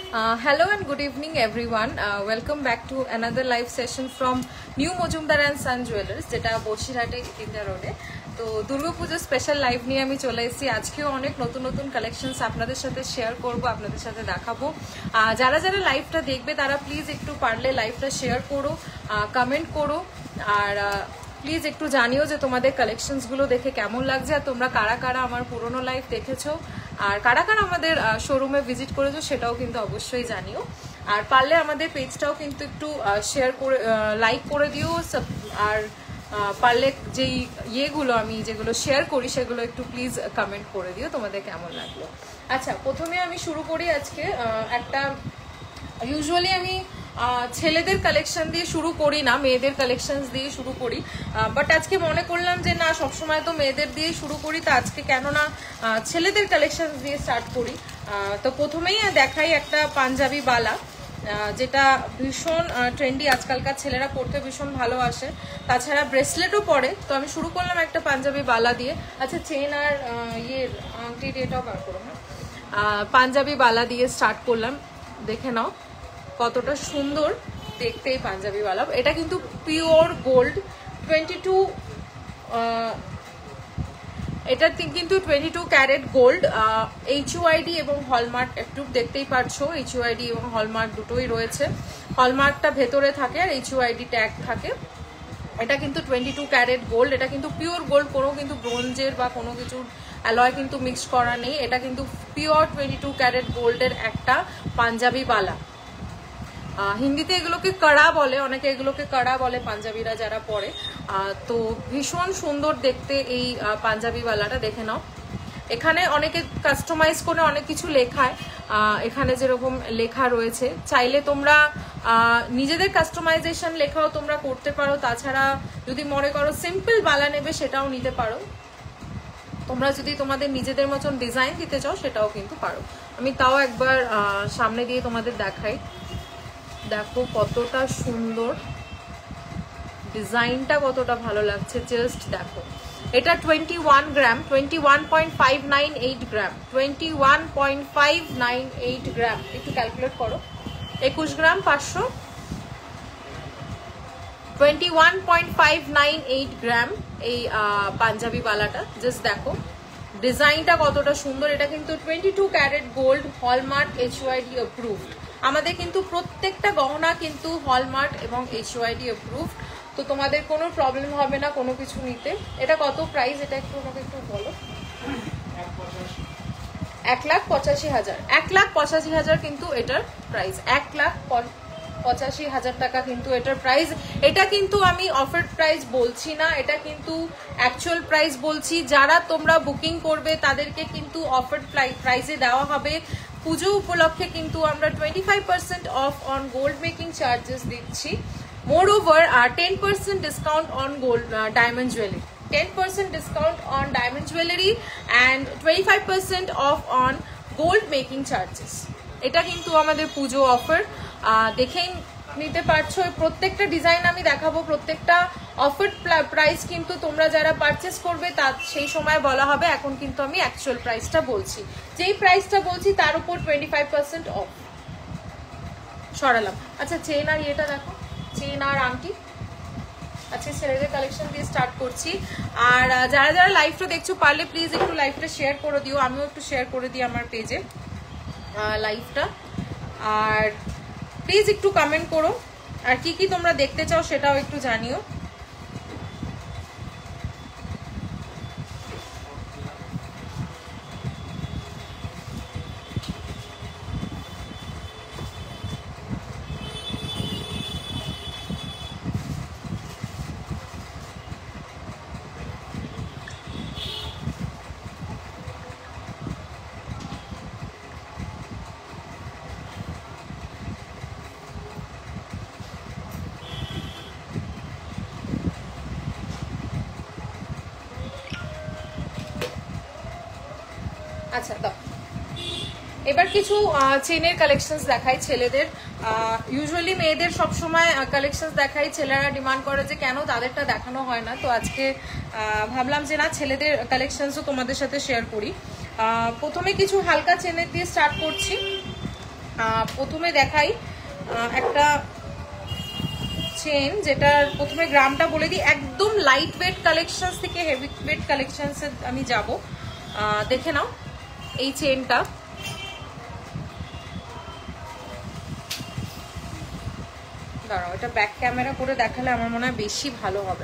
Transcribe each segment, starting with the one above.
Hello and good evening everyone. Welcome back to another live session from New Mojumdar and Son Jewelers যেটা বসিরহাটে India রোডে। তো দুর্গাপূজার special live নিয়ে আমি চলে এসেছি। আজকেও অনেক নতুন নতুন কালেকশনস আপনাদের সাথে শেয়ার করব, আপনাদের সাথে দেখাবো। যারা যারা লাইভটা দেখবে তারা প্লিজ একটু পারলে লাইভটা শেয়ার করো, কমেন্ট করো, আর প্লিজ একটু জানিও যে তোমাদের কালেকশনসগুলো দেখে কেমন লাগছে, আর তোমরা কারা কারা আমার পুরনো লাইভ দেখেছো আর কারা কারা আমাদের শোরুমে ভিজিট করেছো সেটাও কিন্তু অবশ্যই জানিও। আর পারলে আমাদের পেজটাও কিন্তু একটু শেয়ার করে লাইক করে দিও, আর পারলে যেই ইয়েগুলো আমি যেগুলো শেয়ার করি সেগুলো একটু প্লিজ কমেন্ট করে দিও তোমাদের কেমন লাগলো। আচ্ছা, প্রথমে আমি শুরু করি আজকে একটা, ইউজুয়ালি আমি ছেলেদের কালেকশন দিয়ে শুরু করি না, মেয়েদের কালেকশন দিয়ে শুরু করি, বাট আজকে মনে করলাম যে না, সবসময় তো মেয়েদের দিয়ে শুরু করি, তো আজকে কেন না ছেলেদের কালেকশন দিয়ে স্টার্ট করি। তো প্রথমেই দেখাই একটা পাঞ্জাবি বালা, যেটা ভীষণ ট্রেন্ডি, আজকালকার ছেলেরা পরতে ভীষণ ভালোবাসে, তাছাড়া ব্রেসলেটও পরে। তো আমি শুরু করলাম একটা পাঞ্জাবি বালা দিয়ে। আচ্ছা, চেন আর ইয়ের আংটির এটাও বার করো। পাঞ্জাবি বালা দিয়ে স্টার্ট করলাম, দেখে নাও কতটা সুন্দর দেখতে এই পাঞ্জাবি বালা। এটা কিন্তু পিওর গোল্ড 22, এটা কিন্তু 22 ক্যারেট গোল্ড, HUID এবং হলমার্ক একটু দেখতেই পারছো, HUID এবং হলমার্ক দুটোই রয়েছে। হলমার্কটা ভেতরে থাকে আর HUID ট্যাগ থাকে। এটা কিন্তু 22 ক্যারেট গোল্ড, এটা কিন্তু পিওর গোল্ড, কোনো কিন্তু ব্রোঞ্জের বা কোনো কিছুর অ্যালয় কিন্তু মিক্স করা নেই। এটা কিন্তু পিওর 22 ক্যারেট গোল্ডের একটা পাঞ্জাবি বালা। হিন্দিতে এগুলোকে কড়া বলে, অনেকে এগুলোকে কড়া বলে পাঞ্জাবিরা যারা পরে। তো ভীষণ সুন্দর দেখতে এই পাঞ্জাবি বালাটা, দেখে নাও। এখানে অনেকে কাস্টমাইজ করে অনেক কিছু লেখায়, এখানে যেরকম লেখা রয়েছে, চাইলে তোমরা নিজেদের কাস্টমাইজেশন লেখাও তোমরা করতে পারো। তাছাড়া যদি মনে করো সিম্পল বালা নেবে সেটাও নিতে পারো। তোমরা যদি তোমাদের নিজেদের মতন ডিজাইন দিতে চাও সেটাও কিন্তু পারো। আমি তাও একবার সামনে দিয়ে তোমাদের দেখাই, দেখো কতটা সুন্দর ডিজাইনটা, কতটা ভালো লাগছে, জাস্ট দেখো। এটা 21 গ্রাম, 21.598 গ্রাম, 21.598 গ্রাম, একটু ক্যালকুলেট করো, 21 গ্রাম 500, 21.598 গ্রাম এই পাঞ্জাবি বালাটা। জাস্ট দেখো ডিজাইনটা কতটা সুন্দর। এটা কিন্তু 22 carat gold, hallmark, HUID approved. আমাদের কিন্তু প্রত্যেকটা গহনা কিন্তু হলমার্ক এবং HUID অ্যাপ্রুভড, তো তোমাদের কোনো প্রবলেম হবে না কোনো কিছু নিতে। এটা কত প্রাইস, এটা একটু আমাকে একটু বলো। 1,85,000, 1,85,000 কিন্তু এটার প্রাইস, 1,85,000 টাকা কিন্তু এটার প্রাইস। এটা কিন্তু আমি অফার প্রাইস বলছি না, এটা কিন্তু অ্যাকচুয়াল প্রাইস বলছি। যারা তোমরা বুকিং করবে তাদেরকে কিন্তু অফার প্রাইসে দেওয়া হবে। পুজো উপলক্ষে কিন্তু আমরা 25% off on gold making charges দিচ্ছি। Moreover 10% discount on gold diamond jewellery, 10% discount on diamond jewellery and 25% off on gold making charges. এটা কিন্তু আমাদের পুজো অফার, দেখেই নিতে পারছো। প্রত্যেকটা ডিজাইন আমি দেখাবো, প্রত্যেকটা অফার প্রাইস কিন্তু তোমরা যারা পারচেস করবে তার সেই সময় বলা হবে। এখন কিন্তু আমি অ্যাকচুয়াল প্রাইসটা বলছি, যেই প্রাইসটা বলছি তার উপর 25% অফ সরালাম। আচ্ছা, চেন আর ইয়েটা দেখো, চেন আর আংটি। আচ্ছা, ছেলেদের কালেকশন দিয়ে স্টার্ট করছি। আর যারা যারা লাইভটা দেখছো পারলে প্লিজ একটু লাইভটা শেয়ার করে দিও, আমিও একটু শেয়ার করে দিই আমার পেজে লাইভটা। আর প্লিজ একটু কমেন্ট করো, আর কি কি তোমরা দেখতে চাও সেটাও একটু জানিও। আচ্ছা, দাও এবার কিছু চেনের কালেকশনস দেখাই ছেলেদের। ইউজুয়ালি মেয়েদের সবসময় কালেকশনস দেখাই, ছেলেরা ডিমান্ড করে যে কেন তাদেরটা দেখানো হয় না। তো আজকে ভাবলাম যে না, ছেলেদের কালেকশনসও তোমাদের সাথে শেয়ার করি। প্রথমে কিছু হালকা চেনের দিয়ে স্টার্ট করছি। প্রথমে দেখাই একটা চেন, যেটার প্রথমে গ্রামটা বলে দিই। একদম লাইট ওয়েট কালেকশন থেকে হেভি ওয়েট কালেকশন আমি যাব। দেখে নাও এই চেনটা, দাঁড়াও এটা ব্যাক ক্যামেরা করে দেখালে আমার মনে হয় বেশি ভালো হবে।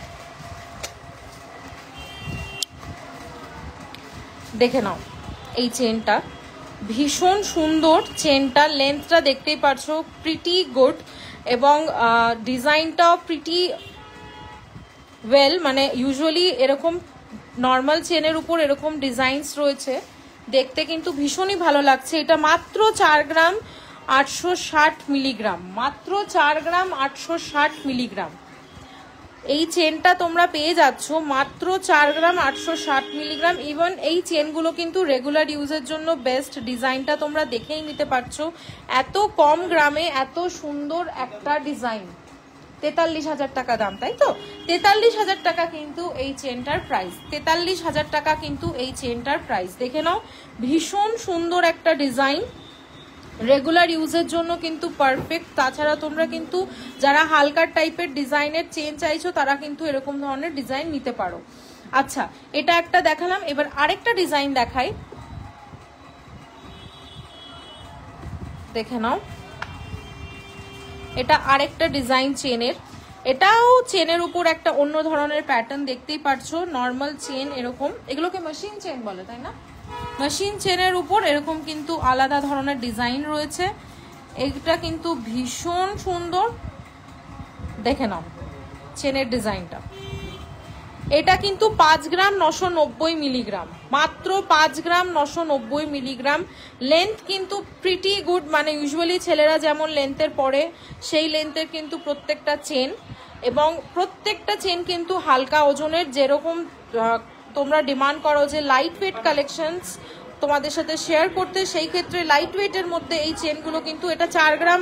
দেখে নাও এই চেনটা, ভীষণ সুন্দর চেনটা, লেন্থটা দেখতেই পারছো, প্রিটি গুড, এবং ডিজাইনটাও প্রিটি ওয়েল। মানে ইউজুয়ালি এরকম নর্মাল চেনের উপর এরকম ডিজাইনস রয়েছে, দেখতে কিন্তু ভীষণই ভালো লাগছে। এটা মাত্র 4 গ্রাম 860 মিলিগ্রাম, মাত্র 4 গ্রাম 860 মিলিগ্রাম। এই চেনটা তোমরা পেয়ে যাচ্ছ মাত্র 4 গ্রাম 860 মিলিগ্রাম। ইভেন এই চেনগুলো কিন্তু রেগুলার ইউজের জন্য বেস্ট। ডিজাইনটা তোমরা দেখেই নিতে পারছো, এত কম গ্রামে এত সুন্দর একটা ডিজাইন। 43,000 টাকা দাম, তাই তো? 43,000 টাকা কিন্তু এই চেনটার প্রাইস, 43,000 টাকা কিন্তু এই চেনটার প্রাইস। দেখে নাও ভীষণ সুন্দর একটা ডিজাইন, রেগুলার ইউজের জন্য কিন্তু পারফেক্ট। তাছাড়া তোমরা কিন্তু যারা হালকা টাইপের ডিজাইনের চেন চাইছো তারা কিন্তু এরকম ধরনের ডিজাইন নিতে পারো। আচ্ছা, এটা একটা দেখালাম, এবার আরেকটা ডিজাইন দেখাই, দেখে নাও। এটা আরেকটা ডিজাইন চেনের, এটাও চেনের উপর একটা অন্য ধরনের প্যাটার্ন, দেখতেই পারছো। নর্মাল চেন এরকম, এগুলোকে মেশিন চেন বলে তাই না? মেশিন চেনের উপর এরকম কিন্তু আলাদা ধরনের ডিজাইন রয়েছে। এটা কিন্তু ভীষণ সুন্দর, দেখে নাও চেনের ডিজাইনটা। এটা কিন্তু 5 গ্রাম 990 মিলিগ্রাম, মাত্র 5 গ্রাম 990 মিলিগ্রাম। লেন্থ কিন্তু প্রিটি গুড, মানে ইউজুয়ালি ছেলেরা যেমন লেন্থের পরে সেই লেন্থের কিন্তু প্রত্যেকটা চেন, এবং প্রত্যেকটা চেন কিন্তু হালকা ওজনের। যেরকম তোমরা ডিমান্ড করো যে লাইট ওয়েট কালেকশনস তোমাদের সাথে শেয়ার করতে, সেই ক্ষেত্রে লাইট ওয়েটের মধ্যে এই চেনগুলো কিন্তু, এটা 4 গ্রাম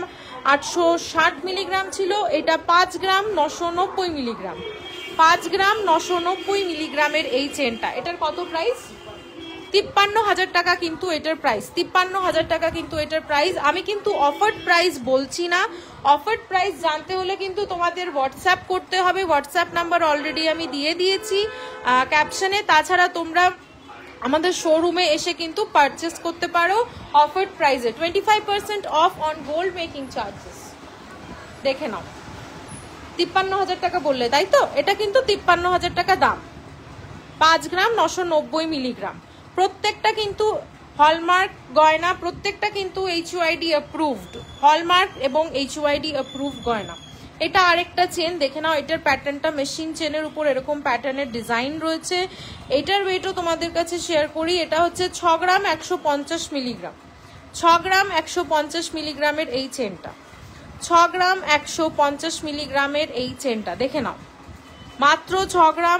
860 মিলিগ্রাম ছিল, এটা 5 গ্রাম 990 মিলিগ্রাম, 5 গ্রাম 990 মিলিগ্রামের এই চেনটা। এটার কত প্রাইস? 53,000 টাকা কিন্তু এটার প্রাইস, 53,000 টাকা কিন্তু এটার প্রাইস। আমি কিন্তু অফার্ড প্রাইস বলছি না, অফার্ড প্রাইস জানতে হলে কিন্তু তোমাদের হোয়াটসঅ্যাপ করতে হবে। হোয়াটসঅ্যাপ নাম্বার অলরেডি আমি দিয়ে দিয়েছি ক্যাপশনে। তাছাড়া তোমরা আমাদের শোরুমে এসে কিন্তু পারচেস করতে পারো অফার্ড প্রাইসে, 25% off on gold making charges. দেখে নাও 53,000 টাকা বললে তাই তো? এটা কিন্তু 53,000 টাকা দাম, 5 গ্রাম 990 মিলিগ্রাম। প্রত্যেকটা কিন্তু হলমার্ক গয়না, প্রত্যেকটা কিন্তু HUID অ্যাপ্রুভড, হলমার্ক এবং HUID অ্যাপ্রুভড গয়না। এটা আরেকটা চেন, দেখে নাও এটার প্যাটার্নটা মেশিন চেনের উপর এরকম প্যাটার্নের ডিজাইন রয়েছে। এটার ওয়েটও তোমাদের কাছে শেয়ার করি, এটা হচ্ছে 6 গ্রাম 150 মিলিগ্রাম, 6 গ্রাম 150 মিলিগ্রামের এই চেনটা, 6 গ্রাম 150 মিলিগ্রামের এই চেনটা। দেখে নাও মাত্র 6 গ্রাম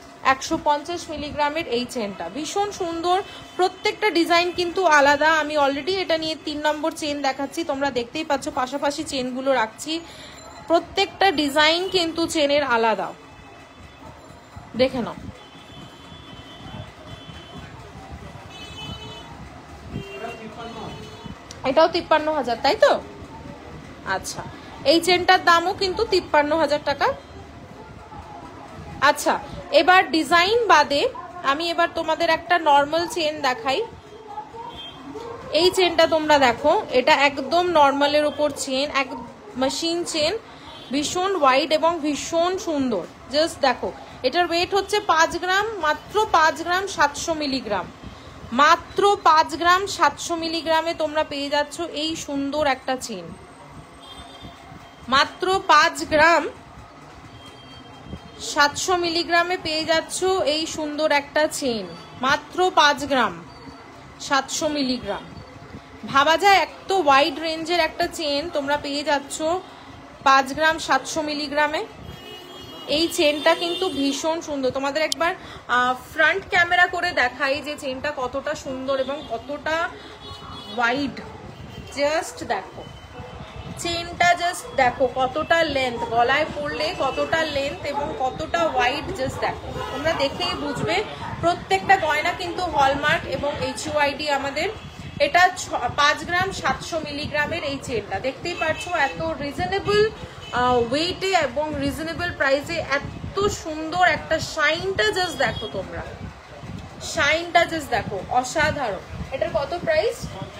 150 মিলিগ্রামের এই চেনটা, ভীষণ সুন্দর। প্রত্যেকটা ডিজাইন কিন্তু আলাদা। আমি অলরেডি এটা নিয়ে 3 নম্বর চেন দেখাচ্ছি, তোমরা দেখতেই পাচ্ছ পাশাপাশি চেনগুলো রাখছি। প্রত্যেকটা ডিজাইন কিন্তু চেনের আলাদা, দেখে নাও। এটাও 53,000 তাই তো? আচ্ছা, এই চেনটার দামও কিন্তু 53,000 টাকা। আচ্ছা, এবার ডিজাইন বাদে আমি এবার তোমাদের একটা নর্মাল চেন দেখাই। এই চেনটা তোমরা দেখো, এটা একদম নর্মালের উপর চেন, এক মেশিন চেন, ভীষণ ওয়াইড এবং ভীষণ সুন্দর। জাস্ট দেখো, এটার ওয়েট হচ্ছে 5 গ্রাম, মাত্র 5 গ্রাম 700 মিলিগ্রাম, মাত্র 5 গ্রাম 700 মিলিগ্রামে তোমরা পেয়ে যাচ্ছ এই সুন্দর একটা চেন। মাত্র 5 গ্রাম 700 মিলিগ্রামে পেয়ে যাচ্ছ এই সুন্দর একটা চেন, মাত্র 5 গ্রাম 700 মিলিগ্রাম। ভাবা যায় এত ওয়াইড রেঞ্জের একটা চেন তোমরা পেয়ে যাচ্ছ 5 গ্রাম 700 মিলিগ্রামে। এই চেনটা কিন্তু ভীষণ সুন্দর। তোমাদের একবার ফ্রন্ট ক্যামেরা করে দেখাই যে চেনটা কতটা সুন্দর এবং কতটা ওয়াইড। জাস্ট দেখো চেনটা, জাস্ট দেখো কতটা লেন্থ, গলায় পড়লে কতটা লেন্থ এবং কতটা ওয়াইড, জাস্ট দেখো, তোমরা দেখেই বুঝবে। প্রত্যেকটা গয়না কিন্তু হলমার্ক এবং HUID আমাদের এটা 5 গ্রাম 700 মিলিগ্রামের এই চেনটা দেখতেই পাচ্ছ, এত রিজনেবল ওয়েটে এবং রিজনেবল প্রাইসে এত সুন্দর একটা শাইনটা জাস্ট দেখো তোমরা, শাইনটা জাস্ট দেখো অসাধারণ। এটার কত প্রাইস?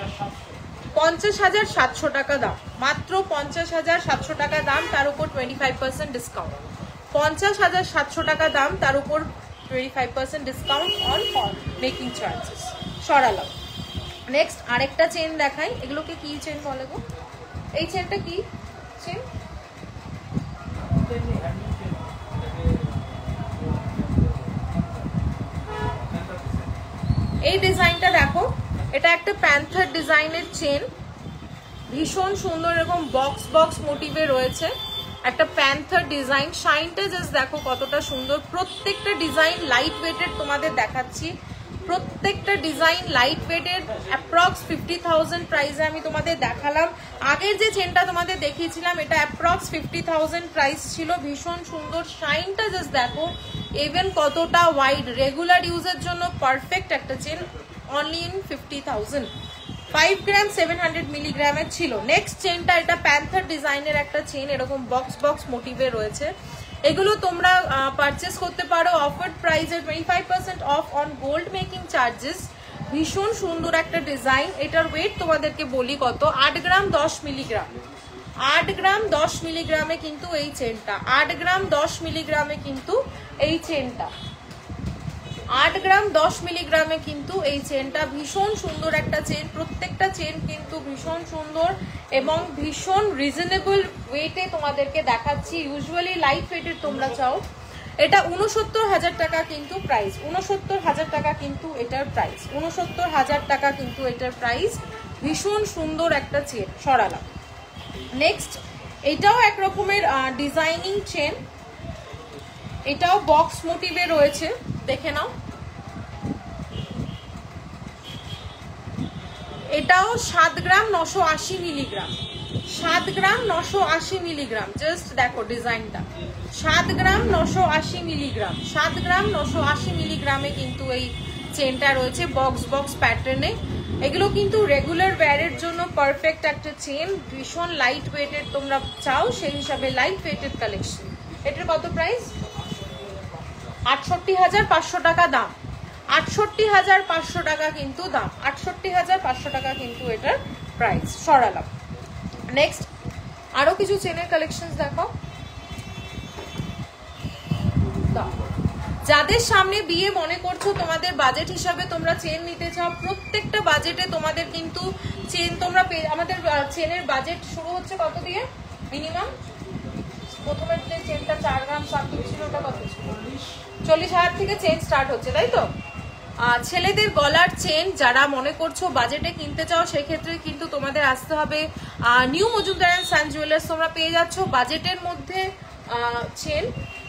50,700 টাকা দাম, মাত্র 50,700 টাকা দাম, তার উপর 25% ডিসকাউন্ট। 50,700 টাকা দাম, তার উপর 25% ডিসকাউন্ট অন মেকিং চার্জেস। সরালাম। নেক্সট আরেকটা চেন দেখাই, এগুলোকে কি চেন বলে গো? এই চেনটা কি চেন? এই ডিজাইনটা দেখো, এটা একটা প্যান্থার ডিজাইনের চেন, ভীষণ সুন্দর, এরকম বক্স বক্স মোটিভে রয়েছে, একটা প্যান্থার ডিজাইন। শাইনটা জাস্ট দেখো কতটা সুন্দর। প্রত্যেকটা ডিজাইন লাইট ওয়েটের তোমাদের দেখাচ্ছি, প্রত্যেকটা ডিজাইন লাইট ওয়েটের। অ্যাপ্রক্স 50,000 প্রাইসে আমি তোমাদের দেখালাম। আগের যে চেনটা তোমাদের দেখিয়েছিলাম এটা অ্যাপ্রক্স 50,000 প্রাইস ছিল। ভীষণ সুন্দর, শাইনটা জাস্ট দেখো, ইভেন কতটা ওয়াইড, রেগুলার ইউজের জন্য পারফেক্ট একটা চেন। Only in 50,000। 5 গ্রাম 700 মিলিগ্রামের ছিল। নেক্সট চেনটা, এটা প্যান্থার ডিজাইনের একটা চেন, এরকম বক্স বক্স মোটিভে রয়েছে। এগুলো তোমরা পারচেস করতে পারো অফার্ড প্রাইসে 25% off on gold making charges. ভীষণ সুন্দর একটা ডিজাইন। এটার ওয়েট তোমাদেরকে বলি কত, 8 গ্রাম 10 মিলিগ্রাম। 8 গ্রাম 10 মিলিগ্রামে কিন্তু এই চেনটা, 8 গ্রাম 10 মিলিগ্রামে কিন্তু এই চেনটা, 8 গ্রাম 10 মিলিগ্রামে কিন্তু এই চেনটা। ভীষণ সুন্দর একটা চেন, প্রত্যেকটা চেন কিন্তু ভীষণ সুন্দর এবং ভীষণ রিজনেবল ওয়েটে তোমাদেরকে দেখাচ্ছি। ইউজুয়ালি লাইট ওয়েটের তোমরা চাও। এটা 69,000 টাকা কিন্তু প্রাইস, 69,000 টাকা কিন্তু এটার প্রাইস, 69,000 টাকা কিন্তু এটার প্রাইস। ভীষণ সুন্দর একটা চেন। সরালাম। নেক্সট এটাও এক রকমের ডিজাইনিং চেন, এটাও বক্স মোটিভে রয়েছে, দেখে নাও। এটাও 7 gram 980 milligram, 7 gram 980 milligram. Just দেখো ডিজাইনটা, 7 গ্রাম 980 মিলিগ্রাম, 7 গ্রাম 980 মিলিগ্রামে কিন্তু এই চেনটা রয়েছে বক্স বক্স প্যাটার্নে। এগুলো কিন্তু রেগুলার ওয়্যারের জন্য পারফেক্ট একটা চেন। ভীষণ লাইট ওয়েটের তোমরা চাও, সেই হিসাবে লাইট ওয়েটেড কালেকশন। এটার কত প্রাইস? 68,500 টাকা দাম, 68,500 টাকা কিন্তু দাম, 68,500 টাকা কিন্তু এটার প্রাইস। সরালাম। নেক্সট আরো কিছু চেনের কালেকশন দেখো। যাদের সামনে বিয়ে মনে করছো, তোমাদের বাজেট হিসাবে তোমরা চেন নিতে চাও, প্রত্যেকটা বাজেটে তোমাদের কিন্তু চেন তোমরা আমাদের চেনের বাজেট শুরু হচ্ছে কত দিয়ে? মিনিমাম প্রথমের যে চেনটা 4 গ্রাম সামথিং ছিল, ওটা কত ছিল? 40,000 থেকে চেন স্টার্ট হচ্ছে, তাই তো? ছেলেদের গলার চেন যারা মনে করছো বাজেটে কিনতে চাও, সেক্ষেত্রে কিন্তু তোমাদের আসতে হবে new Majumdar and son jewellers. তোমরা পেয়ে যাচ্ছ বাজেটের মধ্যে চেন।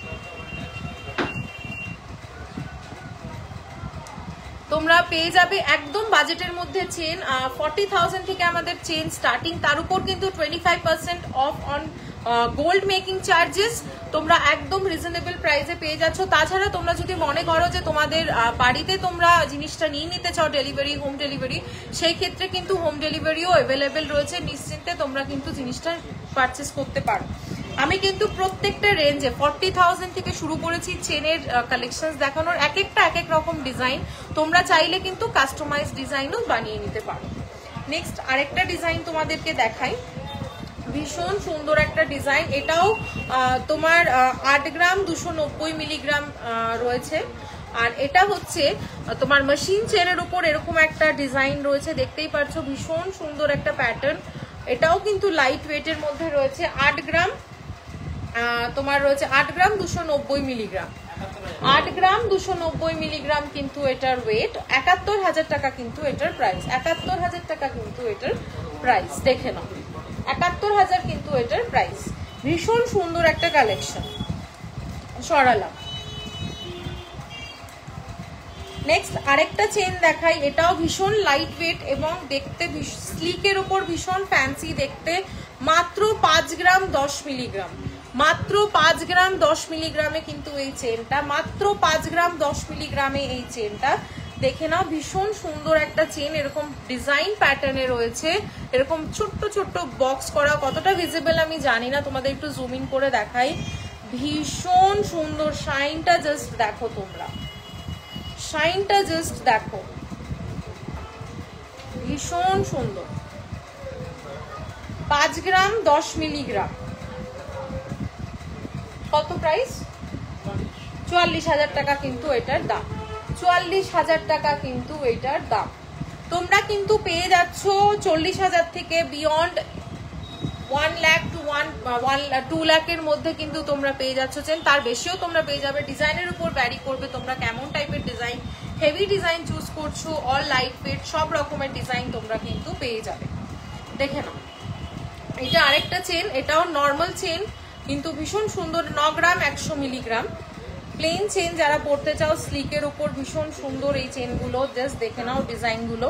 তোমরা পেয়ে যাবে একদম বাজেটের মধ্যে চেন। 40,000 থেকে আমাদের চেন স্টার্টিং, তার উপর কিন্তু 25% off on gold making charges. তোমরা একদম রিজনেবল প্রাইসে পেয়ে যাচ্ছ। তাছাড়া তোমরা যদি মনে করো যে তোমাদের বাড়িতে তোমরা জিনিসটা নিয়ে নিতে চাও ডেলিভারি, হোম ডেলিভারি, সেই ক্ষেত্রে কিন্তু হোম ডেলিভারিও অ্যাভেলেবেল রয়েছে। নিশ্চিন্তে তোমরা কিন্তু জিনিসটা পারচেস করতে পারো। আমি কিন্তু প্রত্যেকটা রেঞ্জে 40,000 থেকে শুরু করেছি চেনের কালেকশন দেখানোর। এক একটা এক এক রকম ডিজাইন, তোমরা চাইলে কিন্তু কাস্টমাইজ ডিজাইনও বানিয়ে নিতে পারো। নেক্সট আরেকটা ডিজাইন তোমাদেরকে দেখাই, ভীষণ সুন্দর একটা ডিজাইন। এটাও তোমার 8 গ্রাম 290 মিলিগ্রাম রয়েছে। আর এটা হচ্ছে তোমার মেশিন চেনের উপর এরকম একটা ডিজাইন রয়েছে, দেখতেই পাচ্ছ, ভীষণ সুন্দর একটা প্যাটার্ন। এটাও কিন্তু লাইট ওয়েটের মধ্যে রয়েছে। 8 গ্রাম তোমার রয়েছে 8 গ্রাম 290 মিলিগ্রাম, 8 গ্রাম 290 মিলিগ্রাম কিন্তু এটার ওয়েট। 71,000 টাকা কিন্তু এটার প্রাইস, 71,000 টাকা কিন্তু এটার প্রাইস। দেখে নাও, 71,000 কিন্তু এটার প্রাইস। ভীষণ সুন্দর একটা কালেকশন। সরালাম। নেক্সট আরেকটা চেন দেখাই, এটাও ভীষণ লাইট ওয়েট এবং দেখতে স্লিকের উপর ভীষণ ফ্যান্সি দেখতে। মাত্র 5 গ্রাম 10 মিলিগ্রাম, মাত্র 5 গ্রাম 10 মিলিগ্রামে কিন্তু এই চেনটা, মাত্র 5 গ্রাম 10 মিলিগ্রামে এই চেনটা। দেখে নাও, ভীষণ সুন্দর একটা চেন, এরকম ডিজাইন প্যাটার্নে রয়েছে, এরকম ছোট্ট ছোট্ট বক্স করা। কতটা ভিজিবল আমি জানি না, তোমাদের একটু জুম ইন করে দেখাই। ভীষণ সুন্দর, শাইনটা জাস্ট দেখো তোমরা, শাইনটা জাস্ট দেখো, ভীষণ সুন্দর। 5 গ্রাম 10 মিলিগ্রাম। কত প্রাইস? 44,000 টাকা কিন্তু এটার দাম, 44,000 টাকা কিন্তু এটার দাম। তোমরা কিন্তু পেয়ে যাচ্ছ 40,000 থেকে বিয়ন্ড 1 লাখ টু 2 লাখের মধ্যে কিন্তু তোমরা পেয়ে যাচ্ছ চেন। তার বেশিও তোমরা পেয়ে যাবে, ডিজাইনের উপর ভ্যারি করবে তোমরা কেমন টাইপের ডিজাইন, হেভি ডিজাইন চুজ করছো, অল লাইট ওয়েট, সব রকমের ডিজাইন তোমরা কিন্তু পেয়ে যাবে। দেখে নাও, এটা আরেকটা চেন, এটাও নর্মাল চেন কিন্তু ভীষণ সুন্দর। 9 গ্রাম 100 মিলিগ্রাম প্লেন চেন, যারা পড়তে চাও স্লিকের উপর, ভীষণ সুন্দর এই চেনগুলো। জাস্ট দেখে নাও ডিজাইনগুলো।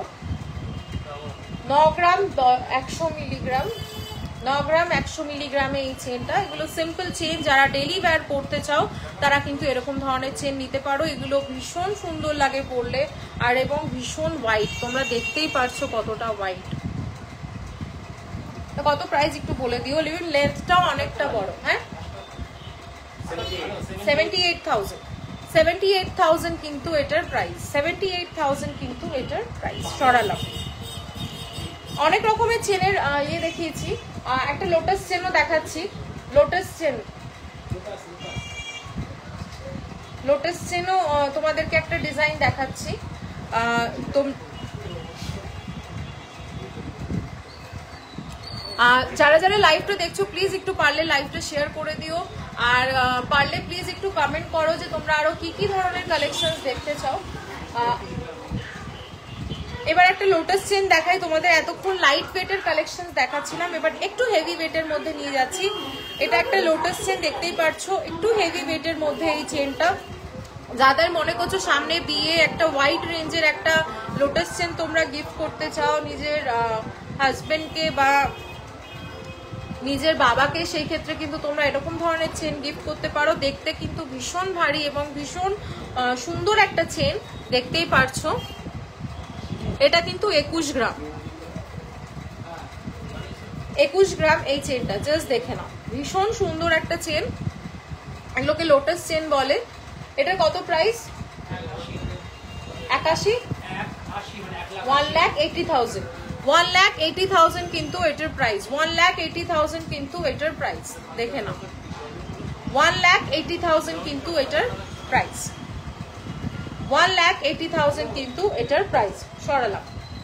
9 গ্রাম 100 মিলিগ্রাম, 9 গ্রাম 100 মিলিগ্রামে এই চেনটা। এগুলো সিম্পল চেন, যারা ডেলি ওয়্যার পড়তে চাও তারা কিন্তু এরকম ধরনের চেন নিতে পারো। এগুলো ভীষণ সুন্দর লাগে পরলে, আর এবং ভীষণ হোয়াইট, তোমরা দেখতেই পারছো কতটা হোয়াইট। কত প্রাইস একটু বলে দিও, লিভিন লেন্থটাও অনেকটা বড়। হ্যাঁ, 78,000, 78,000 কিন্তু এটার প্রাইস, 78,000 কিন্তু এটার প্রাইস। সরালাম, অনেক রকমের চেনের ইয়ে দেখিয়েছি, একটা লোটাস চেনও দেখাচ্ছি। লোটাস চেন, লোটাস চেনও তোমাদেরকে একটা ডিজাইন দেখাচ্ছি। যারা যারা লাইভটা দেখছো প্লিজ একটু পারলে লাইভটা শেয়ার করে দিও, আর পারলে প্লিজ একটু কমেন্ট করো যে তোমরা আরো কি কি ধরনের কালেকশনস দেখতে চাও। এবার একটা লোটাস চেন দেখাই তোমাদের। এতক্ষণ লাইট ওয়েটের কালেকশন দেখাচ্ছিলাম, এবার একটু হেভি ওয়েটের মধ্যে নিয়ে যাচ্ছি। এটা একটা লোটাস চেন, দেখতেই পারছো একটু হেভি ওয়েটের মধ্যে এই চেনটা। যাদের মনে করছো সামনে বিয়ে, একটা হোয়াইট রেঞ্জের একটা লোটাস চেন তোমরা গিফট করতে চাও নিজের হাজবেন্ডকে বা নিজের বাবাকে, সেই ক্ষেত্রে কিন্তু তোমরা এরকম ধরনের চেন গিফট করতে পারো। দেখতে কিন্তু ভীষণ ভারী এবং ভীষণ সুন্দর একটা চেন, দেখতেই পারছো। এটা কিন্তু 21 গ্রাম, 21 গ্রাম এই চেনটা। জাস্ট দেখে নাও, ভীষণ সুন্দর একটা চেন, এগুলোকে লোটাস চেন বলে। এটার কত প্রাইস? 81, 1,80,000, 1,80,000 কিন্তু এটার প্রাইস, 1,80,000 কিন্তু এটার প্রাইস। দেখে নাও, 1,80,000 কিন্তু এটার প্রাইস, 1,80,000 কিন্তু এটার প্রাইস। সরালাম।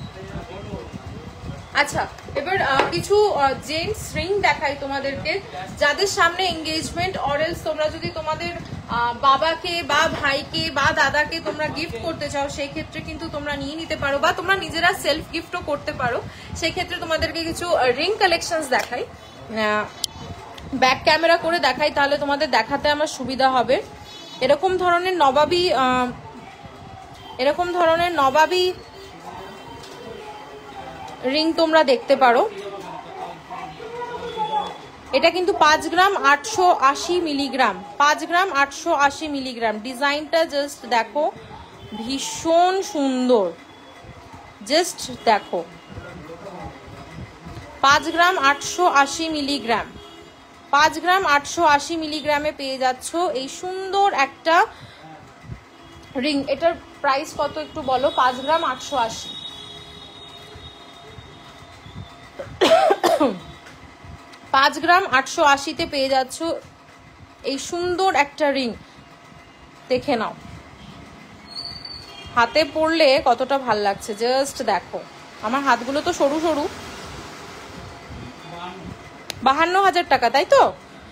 আচ্ছা, এবার কিছু জেন্টস রিং দেখাই তোমাদেরকে, যাদের সামনে এঙ্গেজমেন্ট অরেলস তোমরা যদি তোমাদের বাবাকে বা ভাইকে বা দাদাকে তোমরা গিফট করতে চাও, সেই ক্ষেত্রে কিন্তু তোমরা নিয়ে নিতে পারো, বা তোমরা নিজেরা সেলফ গিফটও করতে পারো। সেই ক্ষেত্রে তোমাদেরকে কিছু রিং কালেকশনস দেখাই, ব্যাক ক্যামেরা করে দেখাই, তাহলে তোমাদের দেখাতে আমার সুবিধা হবে। এরকম ধরনের নবাবী রিং তোমরা দেখতে পারো। এটা কিন্তু 5 গ্রাম 880 মিলিগ্রাম, 5 গ্রাম 880 মিলিগ্রাম। ডিজাইনটা জাস্ট দেখো, ভীষণ সুন্দর, জাস্ট দেখো। 5 গ্রাম 880 মিলিগ্রাম, 5 গ্রাম 880 মিলিগ্রামে পেয়ে যাচ্ছ এই সুন্দর একটা রিং। এটার প্রাইস কত একটু বলো? 5 গ্রাম 880, 5 গ্রাম 880-তে পেয়ে যাচ্ছ এই সুন্দর একটা রিং। দেখে নাও, হাতে পরলে কতটা ভাল লাগছে, জাস্ট দেখো। আমার হাতগুলো তো সরু সরু। 52,000 টাকা, তাই তো?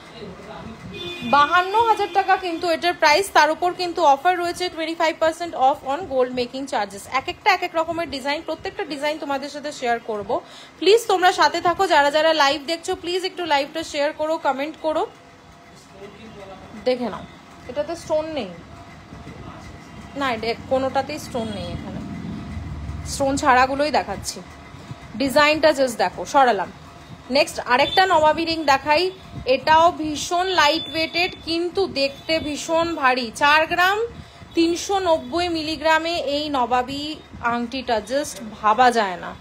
52,000 টাকা কিন্তু এটার প্রাইস। তার উপর কিন্তু অফার রয়েছে 25% off on gold making charges. এক এক রকমের ডিজাইন, প্রত্যেকটা ডিজাইন তোমাদের সাথে শেয়ার করব। প্লিজ তোমরা সাথে থাকো, যারা যারা লাইভ দেখছো প্লিজ একটু লাইভটা শেয়ার করো, কমেন্ট করো। দেখে নাও, এটাতে স্টোন নেই না, কোনোটাতেই স্টোন নেই, এখানে স্টোন ছাড়াগুলোই দেখাচ্ছি। ডিজাইনটা জাস্ট দেখো। সরালাম। নেক্সট আরেকটা নবাবী রিং দেখাই। এটাও ভীষণ লাইট ওয়েটেড কিন্তু দেখতে ভীষণ ভারী। 4 গ্রাম 390 মিলিগ্রামে এই নবাবী আংটিটা জাস্ট ভাবা যায় না।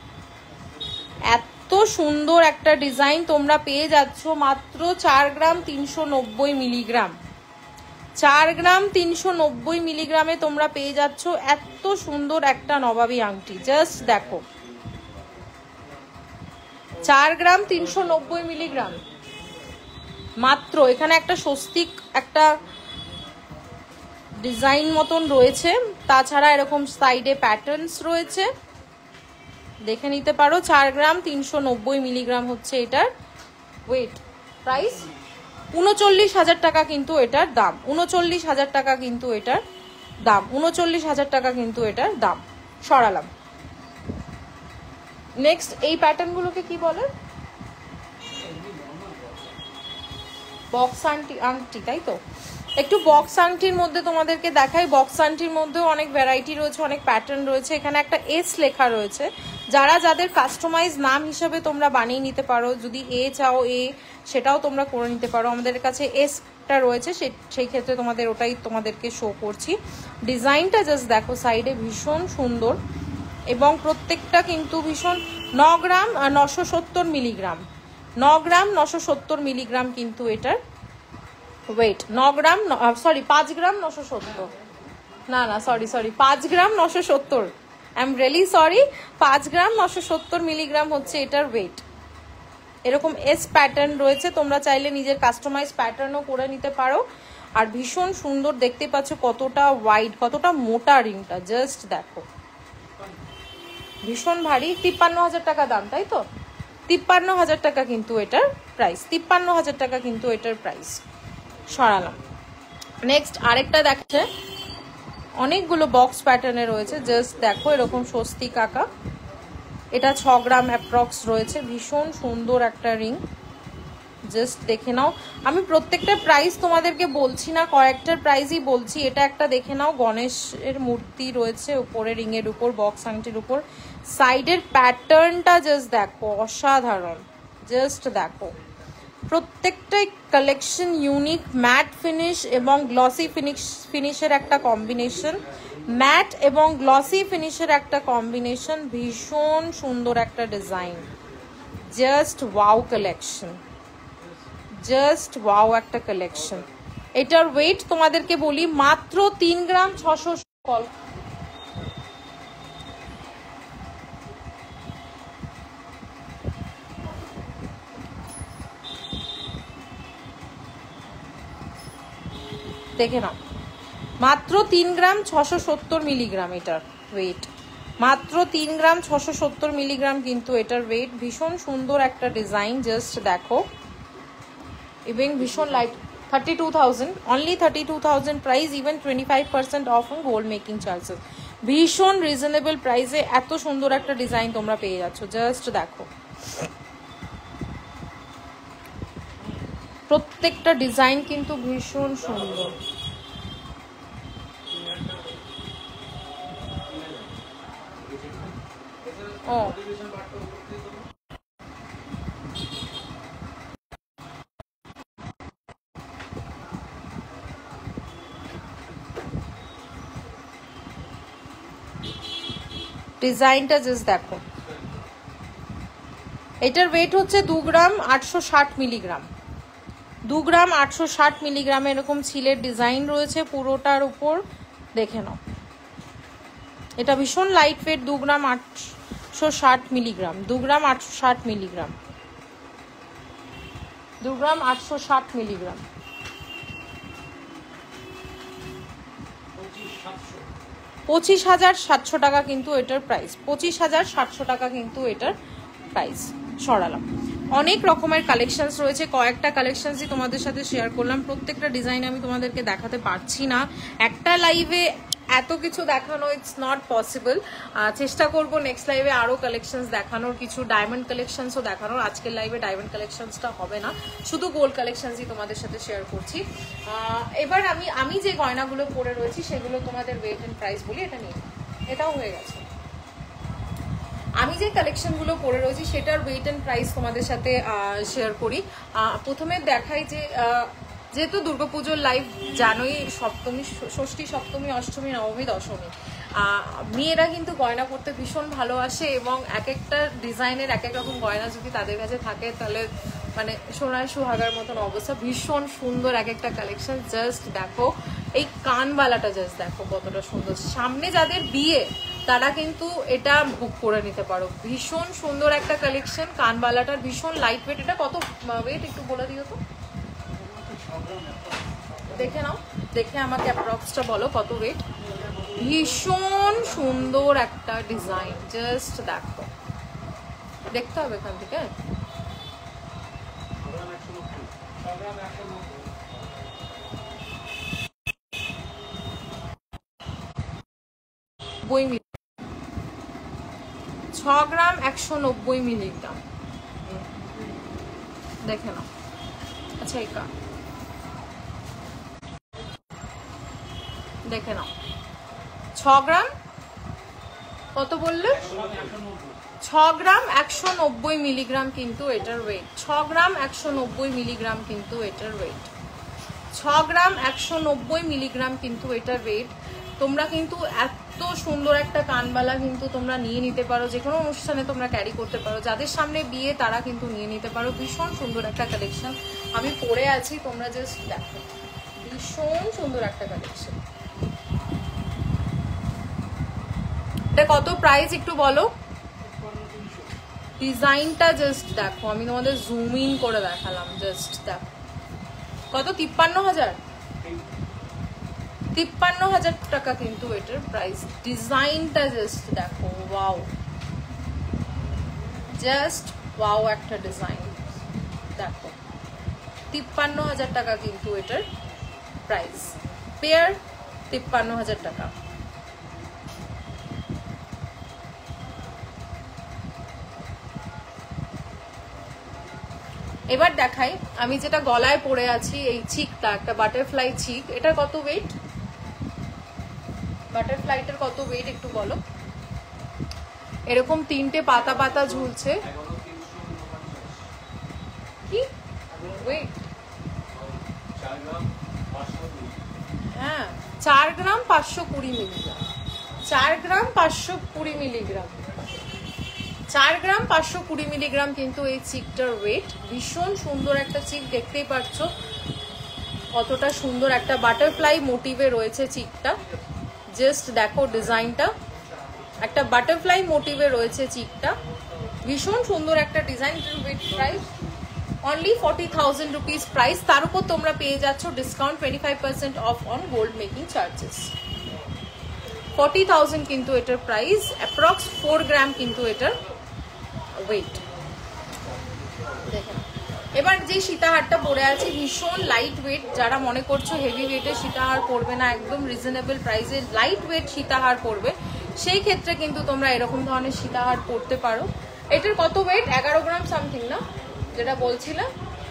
এত সুন্দর একটা ডিজাইন তোমরা পেয়ে যাচ্ছ মাত্র 4 গ্রাম 390 মিলিগ্রাম। 4 গ্রাম 390 মিলিগ্রামে তোমরা পেয়ে যাচ্ছ এত সুন্দর একটা নবাবী আংটি। জাস্ট দেখো, 4 গ্রাম 390 মিলিগ্রাম মাত্র। এখানে একটা স্বস্তিক একটা ডিজাইন মতন রয়েছে, তাছাড়া এরকম সাইডে প্যাটার্নস রয়েছে, দেখে নিতে পারো। 4 গ্রাম 390 মিলিগ্রাম হচ্ছে এটার ওয়েট। প্রাইস 39,000 টাকা কিন্তু এটার দাম। 39,000 টাকা কিন্তু এটার দাম। 39,000 টাকা কিন্তু এটার দাম। সরালাম। নেক্সট এই প্যাটার্নগুলোকে কি বলে? বক্স আংটি, তাই তো? একটু বক্স আংটির মধ্যে তোমাদেরকে দেখাই। বক্স আংটির মধ্যেও অনেক ভ্যারাইটি রয়েছে, অনেক প্যাটার্ন রয়েছে। এখানে একটা এস লেখা রয়েছে, যাদের কাস্টমাইজ নাম হিসেবে তোমরা বানিয়ে নিতে পারো। যদি এ চাও এ, সেটাও তোমরা করে নিতে পারো। আমাদের কাছে এসটা রয়েছে, সেই ক্ষেত্রে তোমাদের ওটাই তোমাদেরকে শো করছি। ডিজাইনটা জাস্ট দেখো, সাইডে ভীষণ সুন্দর এবং প্রত্যেকটা কিন্তু ভীষণ। 9 গ্রাম 970 মিলিগ্রাম। 9 গ্রাম 970 মিলিগ্রাম কিন্তু এটার ওয়েট। 9 গ্রাম 5 গ্রাম 970, না sorry 5 gram 970, I am really sorry. 5 gram 970 milligram হচ্ছে এটার ওয়েট। এরকম এস প্যাটার্ন রয়েছে, তোমরা চাইলে নিজের কাস্টমাইজ প্যাটার্নও করে নিতে পারো। আর ভীষণ সুন্দর, দেখতে পাচ্ছ কতটা ওয়াইড, কতটা মোটা রিংটা। জাস্ট দেখো, ভীষণ ভারী। 53,000 টাকা দাম, তাই তো? 53,000 টাকা কিন্তু এটার প্রাইস। 53,000 টাকা কিন্তু এটার প্রাইস। সরালাম। নেক্সট আরেকটা দেখছে, অনেকগুলো বক্স প্যাটার্নে রয়েছে। জাস্ট দেখো, এরকম স্বস্তিক আঁকা। এটা 6 গ্রাম অ্যাপ্রক্স রয়েছে। ভীষণ সুন্দর একটা রিং, জাস্ট দেখে নাও। আমি প্রত্যেকটা প্রাইস তোমাদেরকে বলছি না, কয়েকটার প্রাইসই বলছি। এটা একটা দেখে নাও, গণেশের মূর্তি রয়েছে উপরে রিং এর উপর, বক্স আংটির উপর। সাইডের প্যাটার্নটা জাস্ট দেখো, অসাধারণ। জাস্ট দেখো, প্রত্যেকটাই কালেকশন ইউনিক। ম্যাট ফিনিশ এবং গ্লসি ফিনিশের একটা কম্বিনেশন। ম্যাট এবং গ্লসি ফিনিশের একটা কম্বিনেশন। ভীষণ সুন্দর একটা design. Just wow collection, just wow একটা কালেকশন। এটার ওয়েট তোমাদেরকে বলি মাত্র 3 গ্রাম 600। দেখে নাও, মাত্র 3 গ্রাম 670 মিলিগ্রাম এটার ওয়েট। মাত্র 3 গ্রাম 670 মিলিগ্রাম কিন্তু এটার ওয়েট। ভীষণ সুন্দর একটা ডিজাইন, জাস্ট দেখো। এবং ভীষণ light. 32,000, only 32,000 price. Even 25% off on gold making charges. ভীষণ রিজনেবল প্রাইসে এত সুন্দর একটা ডিজাইন তোমরা পেয়ে যাচ্ছ। জাস্ট দেখো, প্রত্যেকটা ডিজাইন কিন্তু ভীষণ সুন্দর। ও ডিজাইনটা জাস্ট দেখো। এটার ওয়েট হচ্ছে 2 গ্রাম 860 মিলিগ্রাম। 2 গ্রাম 860 মিলিগ্রামে এরকম ছিলের ডিজাইন রয়েছে পুরোটার উপর। দেখে নাও, এটা ভীষণ light weight. 2 gram 860 milligram. 2 gram 860 milligram. 2 gram 860 milligram. 25,700 টাকা কিন্তু এটার প্রাইস। 25,700 টাকা কিন্তু এটার প্রাইস। সরালাম। অনেক রকমের কালেকশনস রয়েছে, কয়েকটা কালেকশনসই তোমাদের সাথে শেয়ার করলাম। প্রত্যেকটা ডিজাইন আমি তোমাদেরকে দেখাতে পারছি না, একটা লাইভে এত কিছু দেখানো ইটস নট পসিবল। চেষ্টা করবো নেক্সট লাইভে আরো কালেকশনস দেখানোর, কিছু ডায়মন্ড কালেকশনসও দেখানোর। আজকের লাইভে ডায়মন্ড কালেকশনসটা হবে না, শুধু গোল্ড কালেকশনসই তোমাদের সাথে শেয়ার করছি। এবার আমি যে গয়নাগুলো পরে রয়েছি সেগুলো তোমাদের ওয়েট এন্ড প্রাইস বলি। এটা নিয়ে এটাও হয়ে গেছে। আমি যে কালেকশনগুলো পরে রয়েছি সেটার ওয়েট এন্ড প্রাইস তোমাদের সাথে শেয়ার করি। প্রথমে দেখাই যে যেহেতু দুর্গাপুজোর লাইভ জানোই, সপ্তমী, ষষ্ঠী, সপ্তমী, অষ্টমী, নবমী, দশমী, মেয়েরা কিন্তু গয়না পরতে ভীষণ ভালোবাসে এবং এক একটা ডিজাইনের এক এক রকম গয়না যদি তাদের কাছে থাকে তাহলে মানে সোনার সুহাগার মতন অবস্থা। ভীষণ সুন্দর এক একটা কালেকশন। জাস্ট দেখো এই কানবালাটা, জাস্ট দেখো কতটা সুন্দর। সামনে যাদের বিয়ে তারা কিন্তু এটা বুক করে নিতে পারো। ভীষণ সুন্দর একটা কালেকশন। কানবালাটার ভীষণ লাইট ওয়েট। এটা কত ওয়েট একটু বলে দিও তো, দেখে নাও, দেখে আমাকে অ্যাপ্রক্সটা বলো কত ওয়েট। ভীষণ সুন্দর একটা ডিজাইন। জাস্ট দেখো, দেখতে হবে এখান থেকে। বই 6 গ্রাম 190 মিলিগ্রাম, দেখে নাও। আচ্ছা এই দেখে নাও, 6 গ্রাম কত বললে? 6 গ্রাম 190 মিলিগ্রাম কিন্তু এটার ওয়েট। 6 গ্রাম 190 মিলিগ্রাম কিন্তু এটার ওয়েট। 6 গ্রাম 190 মিলিগ্রাম কিন্তু এটার ওয়েট। তোমরা কিন্তু এত সুন্দর একটা কানবালা কিন্তু তোমরা নিয়ে নিতে পারো, যে কোনো অনুষ্ঠানে তোমরা ক্যারি করতে পারো। যাদের সামনে বিয়ে তারা কিন্তু নিয়ে নিতে পারো। ভীষণ সুন্দর একটা কালেকশন। আমি পরে আছি, তোমরা জাস্ট দেখো, ভীষণ সুন্দর একটা কালেকশন। এটা কত প্রাইস একটু বলো? ডিজাইনটা জাস্ট দেখো, আমি তোমাদের জুম ইন করে দেখালাম। জাস্ট দেখো কত, 53,000, 53,000 টাকা কিন্তু এটার প্রাইস। ডিজাইনটা জাস্ট দেখো, ওয়াও, জাস্ট ওয়াও একটা ডিজাইন। দেখো 53,000 টাকা কিন্তু এটার প্রাইস। পেয়ার 53,000 টাকা। এবার দেখাই আমি যেটা গলায় পরে আছি, এই চিকটা একটা বাটারফ্লাই চিক। এটা কত ওয়েট? বাটারফ্লাইটার কত ওয়েট একটু বলো? এরকম 3টে পাতা পাতা ঝুলছে। কি ওয়েট? হ্যাঁ, 4 gram 520 milligram. 4 gram 520 milligram. 4 gram 520 milligram কিন্তু এই চিকটার ওয়েট। ভীষণ সুন্দর একটা চিক, দেখতেই পাচ্ছ কতটা সুন্দর একটা বাটারফ্লাই মোটিভে রয়েছে চিকটা। জাস্ট দেখো ডিজাইনটা, একটা বাটারফ্লাই মোটিভে রয়েছে চিকটা। ভীষণ সুন্দর একটা design. Weight price only 40,000 rupees price. তার উপর তোমরা পেয়ে যাচ্ছ discount 25% off on gold making charges. 40,000 কিন্তু এটার প্রাইস। অ্যাপ্রক্স 4 গ্রাম কিন্তু এটার ওয়েট। দেখেন এবার যে সীতাহারটা পরে আছে ভীষণ লাইট ওয়েট। যারা মনে করছো হেভি ওয়েটের সীতাহার পরবে না, একদম রিজনেবল প্রাইসে লাইট ওয়েট সীতাহার পরবে, সেই ক্ষেত্রে কিন্তু তোমরা এরকম ধরনের সীতাহার পরতে পারো। এটার কত ওয়েট? 11 গ্রাম সামথিং না, যেটা বলছিলাম?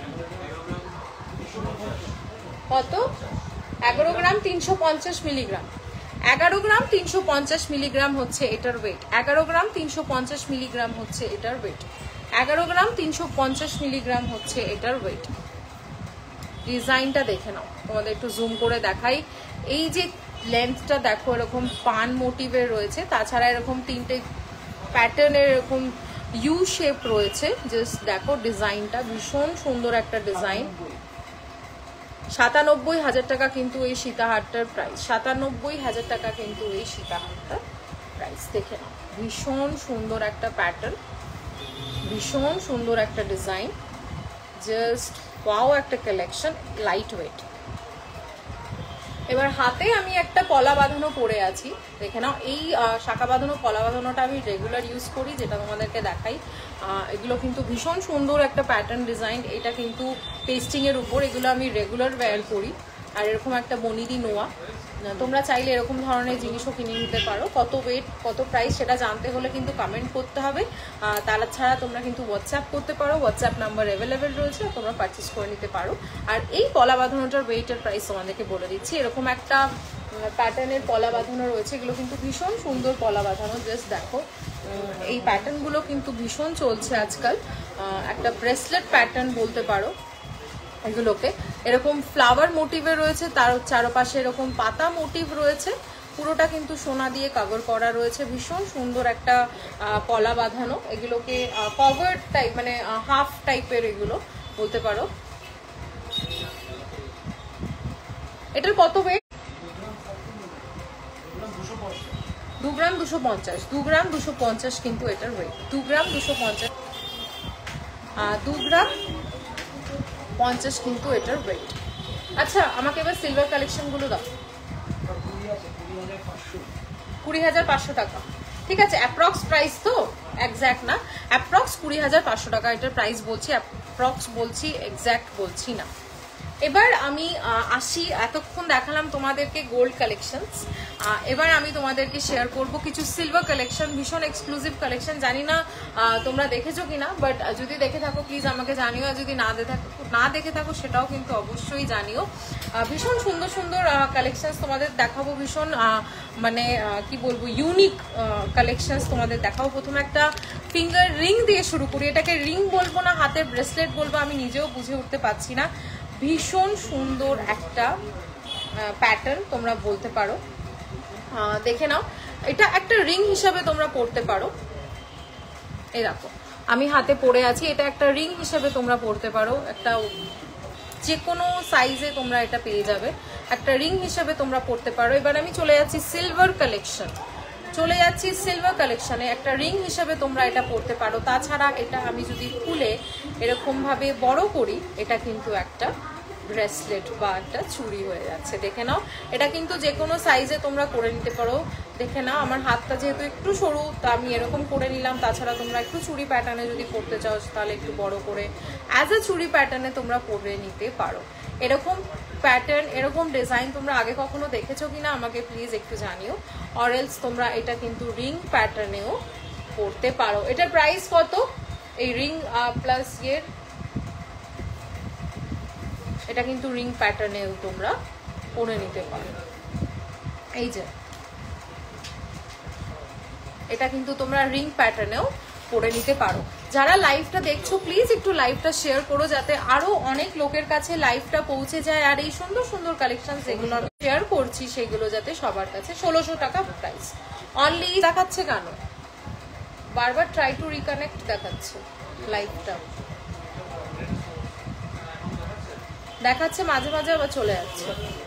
কত? 11 গ্রাম 350 মিলিগ্রাম। 11 গ্রাম 350 মিলিগ্রাম হচ্ছে এটার ওয়েট। 11 গ্রাম 350 মিলিগ্রাম হচ্ছে এটার ওয়েট। 11 গ্রাম 350 মিলিগ্রাম হচ্ছে এটার ওয়েট। ডিজাইনটা দেখে নাও, তোমাদের একটু জুম করে দেখাই। এই যে লেন্থটা দেখো, এরকম পান মোটিভের রয়েছে, তাছাড়া এরকম 3টে প্যাটার্নের এরকম ইউ শেপ রয়েছে। জাস্ট দেখো ডিজাইনটা, ভীষণ সুন্দর একটা ডিজাইন। 97,000 টাকা কিন্তু এই সীতাহারটার প্রাইস। 97,000 টাকা কিন্তু এই সীতাহারটার প্রাইস। দেখে নাও, ভীষণ সুন্দর একটা প্যাটার্ন, ভীষণ সুন্দর একটা ডিজাইন। জাস্ট ওয়াও একটা কালেকশন, লাইট ওয়েট। এবার হাতে আমি একটা পলা বাঁধানো পরে আছি, দেখে নাও। এই শাখা বাঁধানো পলা বাঁধানোটা আমি রেগুলার ইউজ করি, যেটা তোমাদেরকে দেখাই। এগুলো কিন্তু ভীষণ সুন্দর একটা প্যাটার্ন ডিজাইন। এটা কিন্তু পেস্টিংয়ের উপর, এগুলো আমি রেগুলার ওয়্যার করি। আর এরকম একটা বনিদি নোয়া, তোমরা চাইলে এরকম ধরনের জিনিসও কিনে নিতে পারো। কত ওয়েট, কত প্রাইস সেটা জানতে হলে কিন্তু কমেন্ট করতে হবে। তারা ছাড়া তোমরা কিন্তু হোয়াটসঅ্যাপ করতে পারো, হোয়াটসঅ্যাপ নাম্বার অ্যাভেলেবেল রয়েছে, তোমরা পারচেস করে নিতে পারো। আর এই পলা বাঁধানোটার ওয়েটের প্রাইস তোমাদেরকে বলে দিচ্ছি। এরকম একটা প্যাটার্নের পলা বাঁধানো রয়েছে, এগুলো কিন্তু ভীষণ সুন্দর পলা বাঁধানো। জাস্ট দেখো, এই প্যাটার্নগুলো কিন্তু ভীষণ চলছে আজকাল। একটা ব্রেসলেট প্যাটার্ন বলতে পারো এগুলোকে। এরকম ফ্লাওয়ার মোটিভে রয়েছে, তার চারপাশে এরকম পাতা মোটিভ রয়েছে, পুরোটা কিন্তু সোনা দিয়ে কভার করা রয়েছে। ভীষণ সুন্দর একটা পলা বাঁধানো, এগুলোকে কভার টাইপ মানে হাফ টাইপের এগুলো বলতে পারো। এটার কত ওয়েট? 2 গ্রাম 250, 2 গ্রাম 250 কিন্তু এটার ওয়েট, 2 গ্রাম 250, 2 গ্রাম 50 কিন্তু এটার ওয়েট। আচ্ছা আমাকে এবার সিলভার কালেকশন গুলো দাও। 20,500 টাকা, ঠিক আছে। অ্যাপ্রক্স প্রাইস তো, এক্স্যাক্ট না, অ্যাপ্রক্স 20,500 টাকা এটার প্রাইস বলছি, অ্যাপ্রক্স বলছি, এক্স্যাক্ট বলছি না। এবার আমি আসি, এতক্ষণ দেখালাম তোমাদেরকে গোল্ড কালেকশনস, এবার আমি তোমাদেরকে শেয়ার করব কিছু সিলভার কালেকশন, ভীষণ এক্সক্লুসিভ কালেকশন। জানি না তোমরা দেখেছো কিনা, বাট যদি দেখে থাকো প্লিজ আমাকে জানিও, আর যদি না দেখে থাকো সেটাও কিন্তু অবশ্যই জানিও। ভীষণ সুন্দর সুন্দর কালেকশনস তোমাদের দেখাবো, ভীষণ মানে কি বলবো ইউনিক কালেকশনস তোমাদের দেখাবো। প্রথমে একটা ফিঙ্গার রিং দিয়ে শুরু করি, এটাকে রিং বলবো না হাতের ব্রেসলেট বলবো আমি নিজেও বুঝে উঠতে পারছি না। ভীষণ সুন্দর একটা প্যাটার্ন তোমরা বলতে পারো, দেখে নাও। এটা একটা রিং হিসাবে তোমরা পড়তে পারো, এই দেখো আমি হাতে পরে আছি, এটা একটা রিং হিসাবে তোমরা পড়তে পারো, একটা যে কোনো সাইজে তোমরা এটা পেয়ে যাবে, একটা রিং হিসাবে তোমরা পড়তে পারো। এবার আমি চলে যাচ্ছি সিলভার কালেকশনে, একটা রিং হিসাবে তোমরা এটা পড়তে পারো। তাছাড়া এটা আমি যদি খুলে এরকম ভাবে বড় করি, এটা কিন্তু একটা ব্রেসলেট বা একটা চুড়ি হয়ে যাচ্ছে, দেখে নাও। এটা কিন্তু যে কোনো সাইজে তোমরা করে নিতে পারো, দেখে নাও। আমার হাতটা যেহেতু একটু সরু, তা আমি এরকম করে নিলাম। তাছাড়া তোমরা একটু চুড়ি প্যাটার্নে যদি পড়তে চাও তাহলে একটু বড় করে অ্যাজ এ চুড়ি প্যাটার্নে তোমরা পরে নিতে পারো। এরকম প্যাটার্ন, এরকম ডিজাইন তোমরা আগে কখনো দেখেছো কিনা আমাকে প্লিজ একটু জানিও, অর এলস তোমরা এটা কিন্তু রিং প্যাটার্নেও পড়তে পারো। এটার প্রাইস কত? এই রিং প্লাস ইয়ের, এটা কিন্তু রিং প্যাটার্নেও তোমরা পরে নিতে পারো। এই যে এটা কিন্তু তোমরা রিং প্যাটার্নেও পরে নিতে পারো। যারা লাইভটা দেখছো প্লিজ একটু লাইভটা শেয়ার করো, যাতে আরো অনেক লোকের কাছে লাইভটা পৌঁছে যায়, আর এই সুন্দর সুন্দর কালেকশন যেগুলো আমি শেয়ার করছি সেগুলো যাতে সবার কাছে। 1600 টাকা প্রাইস অনলি। দেখাচ্ছে কেন বারবার? ট্রাই টু রিকানেক্ট দেখাচ্ছে, লাইভটা দেখাচ্ছে মাঝে মাঝে আবার চলে যাচ্ছে,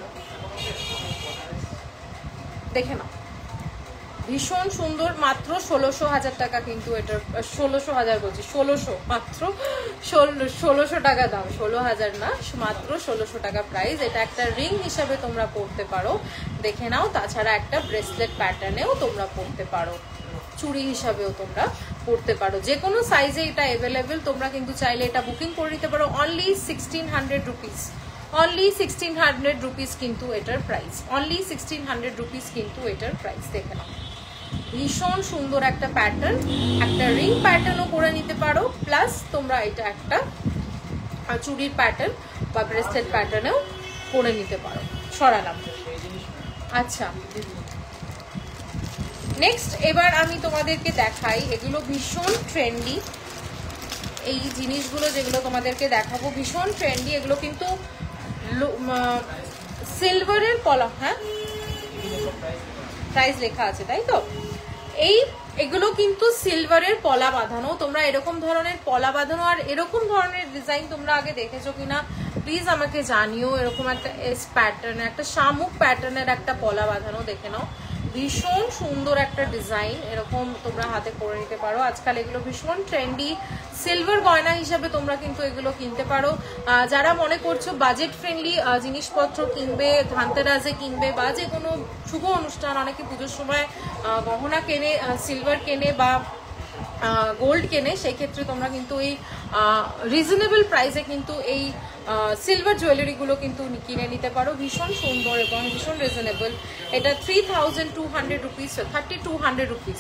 দেখে নাও। ভীষণ সুন্দর, মাত্র 16,000 টাকা কিন্তু এটার, 16,000 বলছি, 1600, মাত্র 1600 টাকা দাম, 16,000 না, মাত্র 1600 টাকা প্রাইস। এটা একটা রিং হিসাবে তোমরা পড়তে পারো, দেখে নাও। তাছাড়া একটা ব্রেসলেট প্যাটার্নেও তোমরা পড়তে পারো, চুড়ি হিসাবেও তোমরা পড়তে পারো, যে কোনো সাইজে এটা অ্যাভেলেবেল। তোমরা কিন্তু চাইলে এটা বুকিং করে নিতে পারো। অনলি 1600 রুপিস, অনলি 1600 রুপিস কিন্তু এটার প্রাইস, অনলি 1600 রুপিস কিন্তু এটার প্রাইস, দেখে নাও। ভীষণ সুন্দর একটা প্যাটার্ন, একটা রিং প্যাটার্নও করে নিতে পারো, প্লাস তোমরা এটা একটা চুড়ির প্যাটার্ন বা ব্রেসলেট প্যাটার্নেও করে নিতে পারো। সরালাম। আচ্ছা নেক্সট এবার আমি তোমাদেরকে দেখাই, এগুলো ভীষণ ট্রেন্ডি, এই জিনিসগুলো যেগুলো তোমাদেরকে দেখাবো ভীষণ ট্রেন্ডি। এগুলো কিন্তু সিলভারের পলা, হ্যাঁ প্রাইস লেখা আছে তাই তো। এগুলো কিন্তু সিলভারের পলা বাঁধানো, তোমরা এরকম ধরনের পলা বাঁধানো আর এরকম ধরনের ডিজাইন তোমরা আগে দেখেছো কিনা প্লিজ আমাকে জানিও। এরকম একটা এস প্যাটার্ন, একটা শামুক প্যাটার্নের একটা পলা বাঁধানো, দেখে নাও। ভীষণ সুন্দর একটা ডিজাইন, এরকম তোমরা হাতে করে নিতে পারো। আজকাল এগুলো ভীষণ ট্রেন্ডি, সিলভার গয়না হিসাবে তোমরা কিন্তু এগুলো কিনতে পারো। যারা মনে করছো বাজেট ফ্রেন্ডলি জিনিসপত্র কিনবে, ধানতেরাসে কিনবে বা যে কোনো শুভ অনুষ্ঠান, অনেকে পুজোর সময় গহনা কেনে, সিলভার কেনে বা গোল্ড কেনে, সেই ক্ষেত্রে তোমরা কিন্তু এই রিজনেবল প্রাইসে কিন্তু এই সিলভার জুয়েলারিগুলো কিন্তু কিনে নিতে পারো। ভীষণ সুন্দর এবং ভীষণ রিজনেবল। এটা 3200 রুপিস, 3200 রুপিস,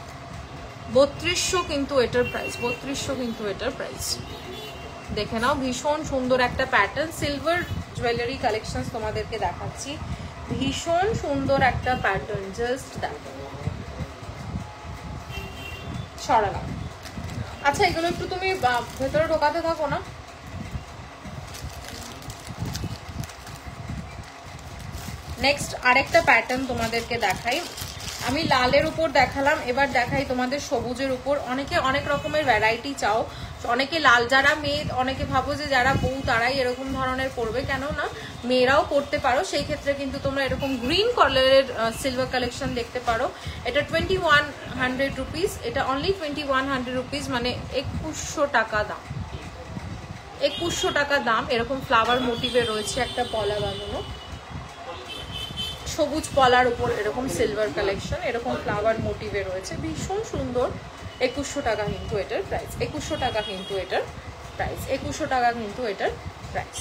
3200 কিন্তু এটার প্রাইস, 3200 কিন্তু এটার প্রাইস, দেখে নাও। ভীষণ সুন্দর একটা প্যাটার্ন, সিলভার জুয়েলারি কালেকশন তোমাদেরকে দেখাচ্ছি। ভীষণ সুন্দর একটা প্যাটার্ন, জাস্ট দেখো। সরালাম। আচ্ছা এগুলো একটু তুমি ভেতরে ঢোকাতে থাকো না। নেক্সট আরেকটা প্যাটার্ন তোমাদেরকে দেখাই। আমি লালের উপর দেখালাম, এবার দেখাই তোমাদের সবুজের উপর। অনেকে অনেক রকমের ভ্যারাইটি চাও, অনেকে লাল, যারা মেয়ে অনেকে ভাবো যে যারা বউ তারাই এরকম ধরনের পরবে, কেন না মেয়েরাও পরতে পারো। সেই ক্ষেত্রে কিন্তু তোমরা এরকম গ্রিন কালারের সিলভার কালেকশন দেখতে পারো। এটা 2100 রুপিস, এটা অনলি 2100 রুপিস, মানে 2100 টাকা দাম। 2100 টাকা দাম। এরকম ফ্লাওয়ার মোটিভে রয়েছে একটা পলা বানানো, সবুজ পলার উপর এরকম সিলভার কালেকশন, এরকম ফ্লাওয়ার মোটিভে রয়েছে, ভীষণ সুন্দর। 2100 টাকা কিন্তু এটার প্রাইস, 2100 টাকা কিন্তু এটার প্রাইস, 2100 টাকা কিন্তু এটার প্রাইস।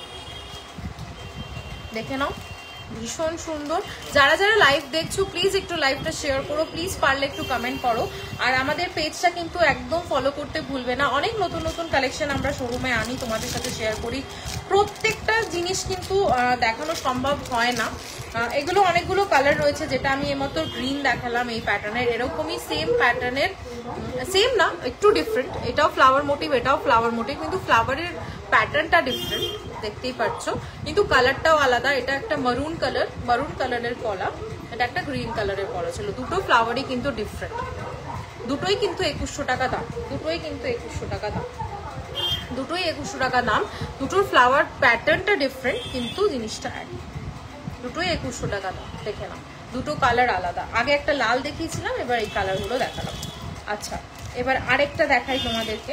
দেখে নাও, ভীষণ সুন্দর। যারা যারা লাইভ দেখছো প্লিজ একটু লাইভটা শেয়ার করো, প্লিজ পারলে একটু কমেন্ট করো। আর আমাদের পেজটা কিন্তু একদম ফলো করতে ভুলবে না। অনেক নতুন নতুন কালেকশন আমরা শোরুমে আনি, তোমাদের সাথে শেয়ার করি। প্রত্যেকটা জিনিস কিন্তু দেখানো সম্ভব হয় না। এগুলো অনেকগুলো কালার রয়েছে, যেটা আমি এইমাত্র গ্রিন দেখালাম এই প্যাটার্নের, এরকমই সেম প্যাটার্নের, সেম না একটু ডিফারেন্ট। এটাও ফ্লাওয়ার মোটিভ, এটাও ফ্লাওয়ার মোটিভ, কিন্তু ফ্লাওয়ারের প্যাটার্নটা ডিফারেন্ট, দেখতেই পাচ্ছ, কিন্তু কালারটাও আলাদা। এটা একটা মারুন কালার, মারুন কালারের কলা, এটা একটা গ্রিন কালারের কলা ছিল। দুটো ফ্লাওয়ারই কিন্তু ডিফারেন্ট, দুটোই কিন্তু 2100 টাকা দাম, দুটোই কিন্তু 2100 টাকা দাম, দুটোই 2100 টাকা দাম। দুটোর ফ্লাওয়ার প্যাটার্নটা ডিফারেন্ট, কিন্তু জিনিসটা এক, দুটোই 2100 টাকা দাম। দেখে নাও, দুটো কালার আলাদা। আগে একটা লাল দেখিয়েছিলাম, এবার এই কালারগুলো দেখালাম। আচ্ছা, এবার আরেকটা দেখাই তোমাদেরকে।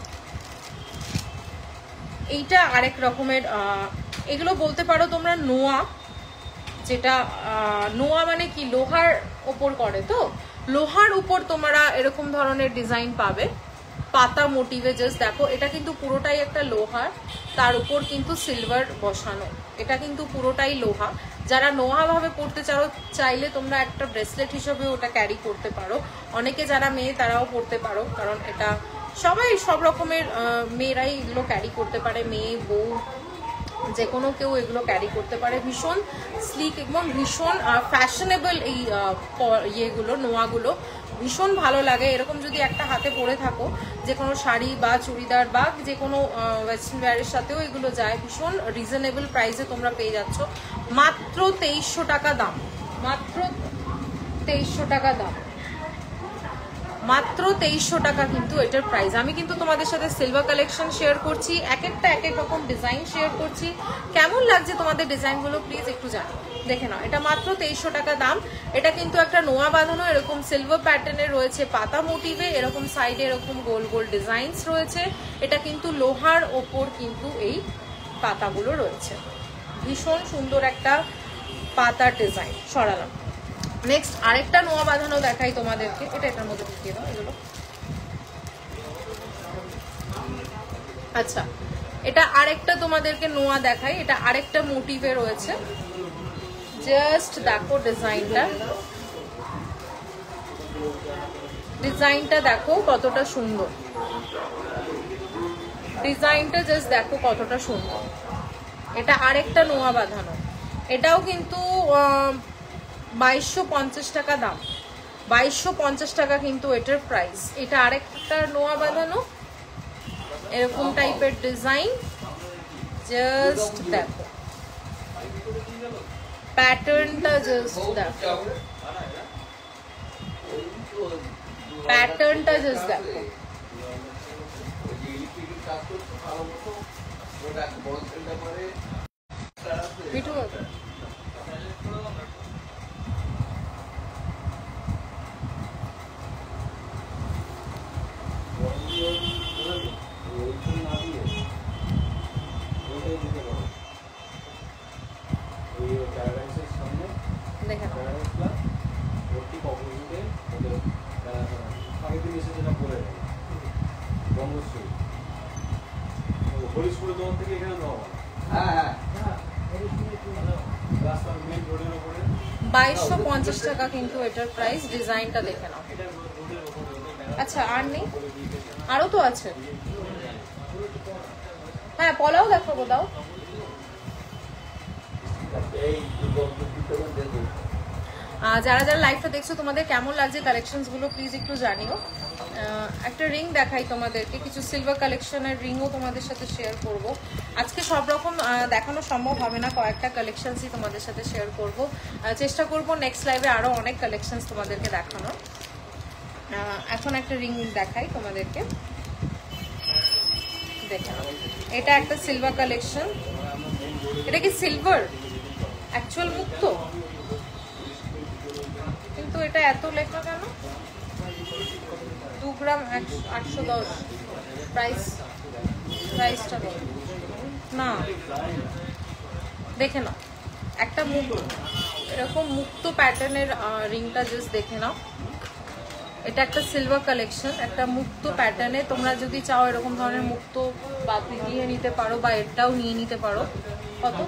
এইটা আরেক রকমের, এগুলো বলতে পারো তোমরা নোয়া, যেটা নোয়া মানে কি লোহার ওপর করে, তো লোহার উপর তোমরা এরকম ধরনের ডিজাইন পাবে পাতা মোটিভে। জাস্ট দেখো, এটা কিন্তু পুরোটাই একটা লোহার, তার উপর কিন্তু সিলভার বসানো, এটা কিন্তু পুরোটাই লোহা। যারা নোয়া ভাবে পড়তে চাইলে তোমরা একটা ব্রেসলেট হিসেবে ওটা ক্যারি করতে পারো। অনেকে যারা মেয়ে তারাও পড়তে পারো, কারণ এটা সবাই সব রকমের মেয়েরাই এগুলো ক্যারি করতে পারে, মেয়ে বউ যে কোনো কেউ এগুলো ক্যারি করতে পারে। ভীষণ স্লিক এবং ভীষণ ফ্যাশনেবল এই ইয়েগুলো, নোয়াগুলো ভীষণ ভালো লাগে। এরকম যদি একটা হাতে পরে থাকো, যে কোনো শাড়ি বা চুড়িদার বা যে কোনো ওয়েস্টার্ন ওয়্যারের সাথেও এগুলো যায়। ভীষণ রিজনেবল প্রাইসে তোমরা পেয়ে যাচ্ছ, মাত্র 2300 টাকা দাম, মাত্র 2300 টাকা দাম, মাত্র 2300 টাকা কিন্তু এটার প্রাইস। আমি কিন্তু তোমাদের সাথে সিলভার কালেকশন শেয়ার করছি, এক একটা এক এক রকম ডিজাইন শেয়ার করছি। কেমন লাগছে তোমাদের ডিজাইনগুলো প্লিজ একটু জানো। দেখে নাও, এটা মাত্র 2300 টাকা দাম। এটা কিন্তু একটা নোয়া বাঁধানো, এরকম সিলভার প্যাটার্নের রয়েছে পাতা মোটিভে, এরকম সাইডে এরকম গোল গোল ডিজাইনস রয়েছে। এটা কিন্তু লোহার ওপর কিন্তু এই পাতাগুলো রয়েছে, ভীষণ সুন্দর একটা পাতার ডিজাইন। সরালাম। নেক্সট আরেকটা নোয়া বাঁধানো দেখাই তোমাদেরকে, এটার মধ্যে ঢুকিয়ে দাও এগুলো। আচ্ছা, এটা আরেকটা তোমাদেরকে নোয়া দেখাই, এটা আরেকটা মোটিভে রয়েছে। জাস্ট দেখো ডিজাইনটা, ডিজাইনটা দেখো কতটা সুন্দর, ডিজাইনটা জাস্ট দেখো কতটা সুন্দর। এটা আরেকটা নোয়া বাঁধানো, এটাও কিন্তু 2250 টাকা দাম, 2250 টাকা কিন্তু এটার প্রাইস। এটা আরেকটা নোয়া বাঁধানো, এরকম টাইপের ডিজাইন, জাস্ট দেখো প্যাটার্নটা, জাস্ট দেখো প্যাটার্নটা, জাস্ট দেখো। পিঠু দেখে নাও, হরিশপুরের দোকান থেকে এখানে নেওয়া। 2250 টাকা কিন্তু এটার প্রাইস। ডিজাইনটা দেখে নাও। আচ্ছা, আর নেই, আরো তো আছে। হ্যাঁ, পলাও দেখাবো, দাও। যারা যারা লাইভটা দেখছো তোমাদের কেমন লাগছে কালেকশনস গুলো প্লিজ একটু জানিও। একটা রিং দেখাই তোমাদেরকে, কিছু সিলভার কালেকশনের রিংও তোমাদের সাথে শেয়ার করব। আজকে সব রকম দেখানো সম্ভব হবে না, কয়েকটা কালেকশনসই তোমাদের সাথে শেয়ার করব। চেষ্টা করব নেক্সট লাইভে আরও অনেক কালেকশনস তোমাদেরকে দেখানোর। এখন একটা রিং দেখাই তোমাদেরকে, দেখো এটা একটা সিলভার কালেকশন। এটা কি সিলভার অ্যাকচুয়াল মুক্ত, কিন্তু এটা এত লেখা কেন? 2 গ্রাম 810 প্রাইসটা না, দেখে নাও। একটা এরকম মুক্ত প্যাটার্নের রিংটা জাস্ট দেখে নাও। এটা একটা সিলভার কালেকশন, একটা মুক্ত প্যাটার্নে। তোমরা যদি চাও এরকম ধরনের মুক্ত বাতি নিয়ে নিতে পারো, বা এটাও নিয়ে নিতে পারো। কত?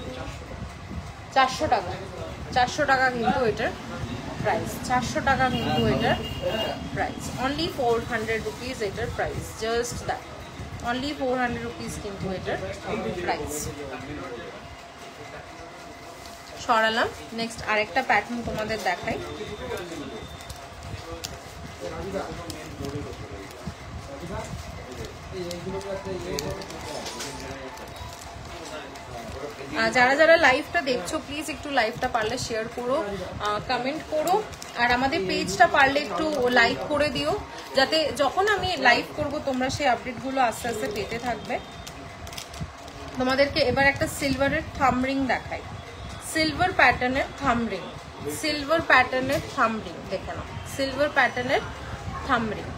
400 টাকা। 400 টাকা কিন্তু এটার প্রাইস, 400 টাকা কিন্তু এটার প্রাইস। অনলি 400 রুপিস এটার price, just that, only 400 rupees কিন্তু এটার প্রাইস। সরালাম। নেক্সট আরেকটা প্যাটার্ন তোমাদের দেখাই। যারা যারা লাইভটা দেখছো প্লিজ একটু লাইভটা পারলে শেয়ার করো, কমেন্ট করো, আর আমাদের পেজটা পারলে একটু লাইক করে দিও, যাতে যখন আমি লাইভ করব তোমরা সেই আপডেটগুলো আস্তে আস্তে পেতে থাকবে। তোমাদেরকে এবার একটা সিলভারের থাম রিং দেখাই, সিলভার প্যাটার্নের থাম রিং, সিলভার প্যাটার্নের থাম রিং দেখে নাও, সিলভার প্যাটার্নের থাম রিং।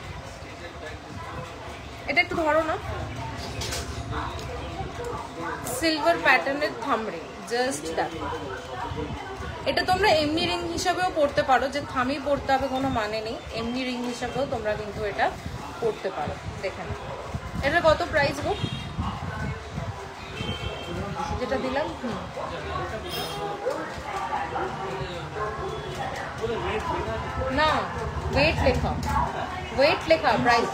এটা একটু ধরো না, সিলভার প্যাটার্নের থাম রিং, জাস্ট দ্যাট। এটা তোমরা এমনি রিং হিসাবেও পড়তে পারো, যে থামই পড়তে হবে কোনো মানে নেই, এমনি রিং হিসাবেও তোমরা কিন্তু এটা পড়তে পারো। দেখে নাও এটা কত প্রাইস গো, যেটা দিলাম? না, ওয়েট লেখা, ওয়েট লেখা, প্রাইস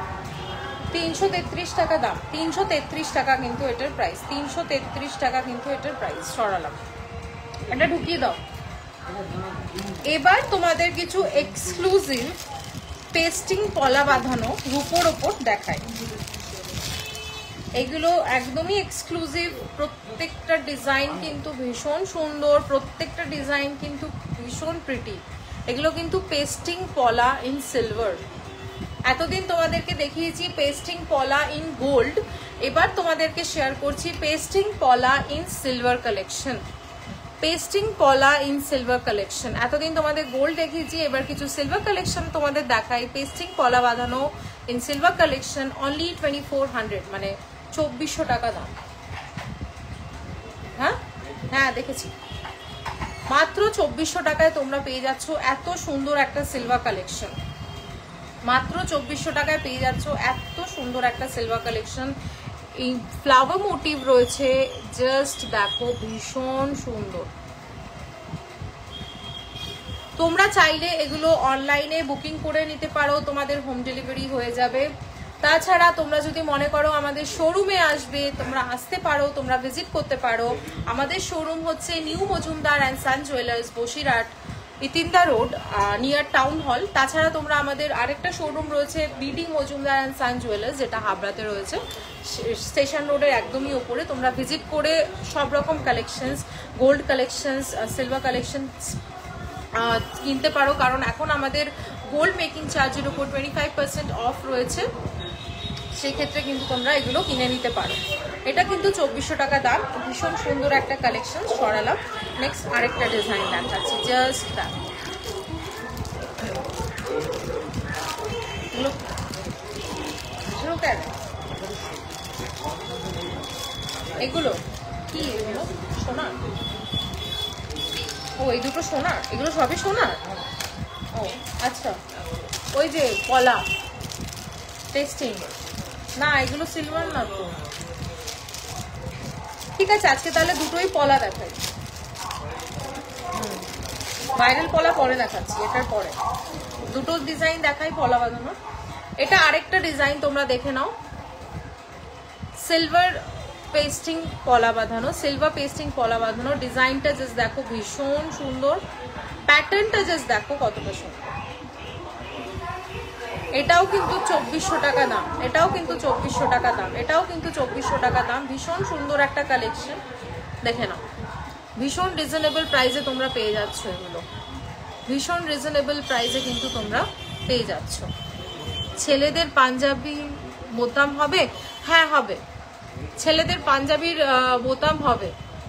333 টাকা দাম, 333 টাকা কিন্তু এটার প্রাইস, 333 টাকা কিন্তু এটার প্রাইস। সরালাম, এটা ঢুকিয়ে দাও। এবার তোমাদের কিছু এক্সক্লুসিভ পেস্টিং পলা বাঁধানো রূপোর ওপর দেখায়। এগুলো একদমই এক্সক্লুসিভ, প্রত্যেকটা ডিজাইন কিন্তু ভীষণ সুন্দর, প্রত্যেকটা ডিজাইন কিন্তু ভীষণ প্রিটি। এগুলো কিন্তু পেস্টিং পলা ইন সিলভার। এতদিন তোমাদেরকে দেখিয়েছি পেস্টিং পলা ইন গোল্ড, এবার তোমাদেরকে শেয়ার করছি পেস্টিং পলা ইন সিলভার কালেকশন, পেস্টিং পলা ইন সিলভার কালেকশন। এতদিন তোমাদের গোল্ড দেখিয়েছি, এবার কিছু সিলভার কালেকশন তোমাদের দেখাই। পেস্টিং পলা বাঁধানো ইন সিলভার কালেকশন, অনলি 2400, মানে 2400 টাকা দাম। হ্যাঁ হ্যাঁ দেখেছি, মাত্র 2400 টাকায় তোমরা পেয়ে যাচ্ছ এত সুন্দর একটা সিলভার কালেকশন, মাত্র 2400 টাকায় পেয়ে যাচ্ছ এত সুন্দর একটা সিলভার কালেকশন। এই ফ্লাওয়ার মোটিভ রয়েছে, জাস্ট দেখো ভীষণ সুন্দর। তোমরা চাইলে এগুলো অনলাইনে বুকিং করে নিতে পারো, তোমাদের হোম ডেলিভারি হয়ে যাবে। তাছাড়া তোমরা যদি মনে করো আমাদের শোরুমে আসবে, তোমরা আসতে পারো, তোমরা ভিজিট করতে পারো। আমাদের শোরুম হচ্ছে new Majumdar and son jewellers, Basirhat, Itinda road, near town hall. তাছাড়া তোমরা আমাদের আরেকটা শোরুম রয়েছে BD Majumdar and son jewellers, যেটা হাবড়াতে রয়েছে, স্টেশন রোডের একদমই ওপরে। তোমরা ভিজিট করে সব রকম collections, gold collections, silver collections কিনতে পারো, কারণ এখন আমাদের গোল্ড মেকিং চার্জের উপর 25% অফ রয়েছে, সেই ক্ষেত্রে কিন্তু তোমরা এগুলো কিনে নিতে পারো। এটা কিন্তু 2400 টাকা দাম, ভীষণ সুন্দর একটা কালেকশন। সরালাম। নেক্সট আরেকটা ডিজাইন দেখাচ্ছি, জাস্ট দ্যাট। এগুলো কি? এগুলো সোনার? ও এই দুটো সোনার, এগুলো সবই সোনার। ও আচ্ছা, ওই যে পলা টেস্টিং, না এগুলো সিলভার না তো। ঠিক আছে, আজকে তাহলে দুটোই পলা দেখাই। ভাইরাল পলা পরে দেখাচ্ছি, এটার পরে দুটো ডিজাইন দেখাই পলা বাঁধানো। এটা আরেকটা ডিজাইন, তোমরা দেখে নাও, সিলভার পেস্টিং পলা বাঁধানো, সিলভার পেস্টিং পলা বাঁধানো। ডিজাইনটা জাস্ট দেখো ভীষণ সুন্দর, প্যাটার্নটা জাস্ট দেখো কতটা সুন্দর। এটাও কিন্তু 2400 টাকা দাম, এটাও কিন্তু 2400 টাকা দাম, এটাও কিন্তু 2400 টাকা দাম। ভীষণ সুন্দর একটা কালেকশন, দেখে নাও। ভীষণ রিজনেবল প্রাইসে তোমরা পেয়ে যাচ্ছ এগুলো, ভীষণ রিজনেবল প্রাইসে কিন্তু তোমরা পেয়ে যাচ্ছ। ছেলেদের পাঞ্জাবি বোতাম হবে? হ্যাঁ হবে, ছেলেদের পাঞ্জাবির বোতাম হবে।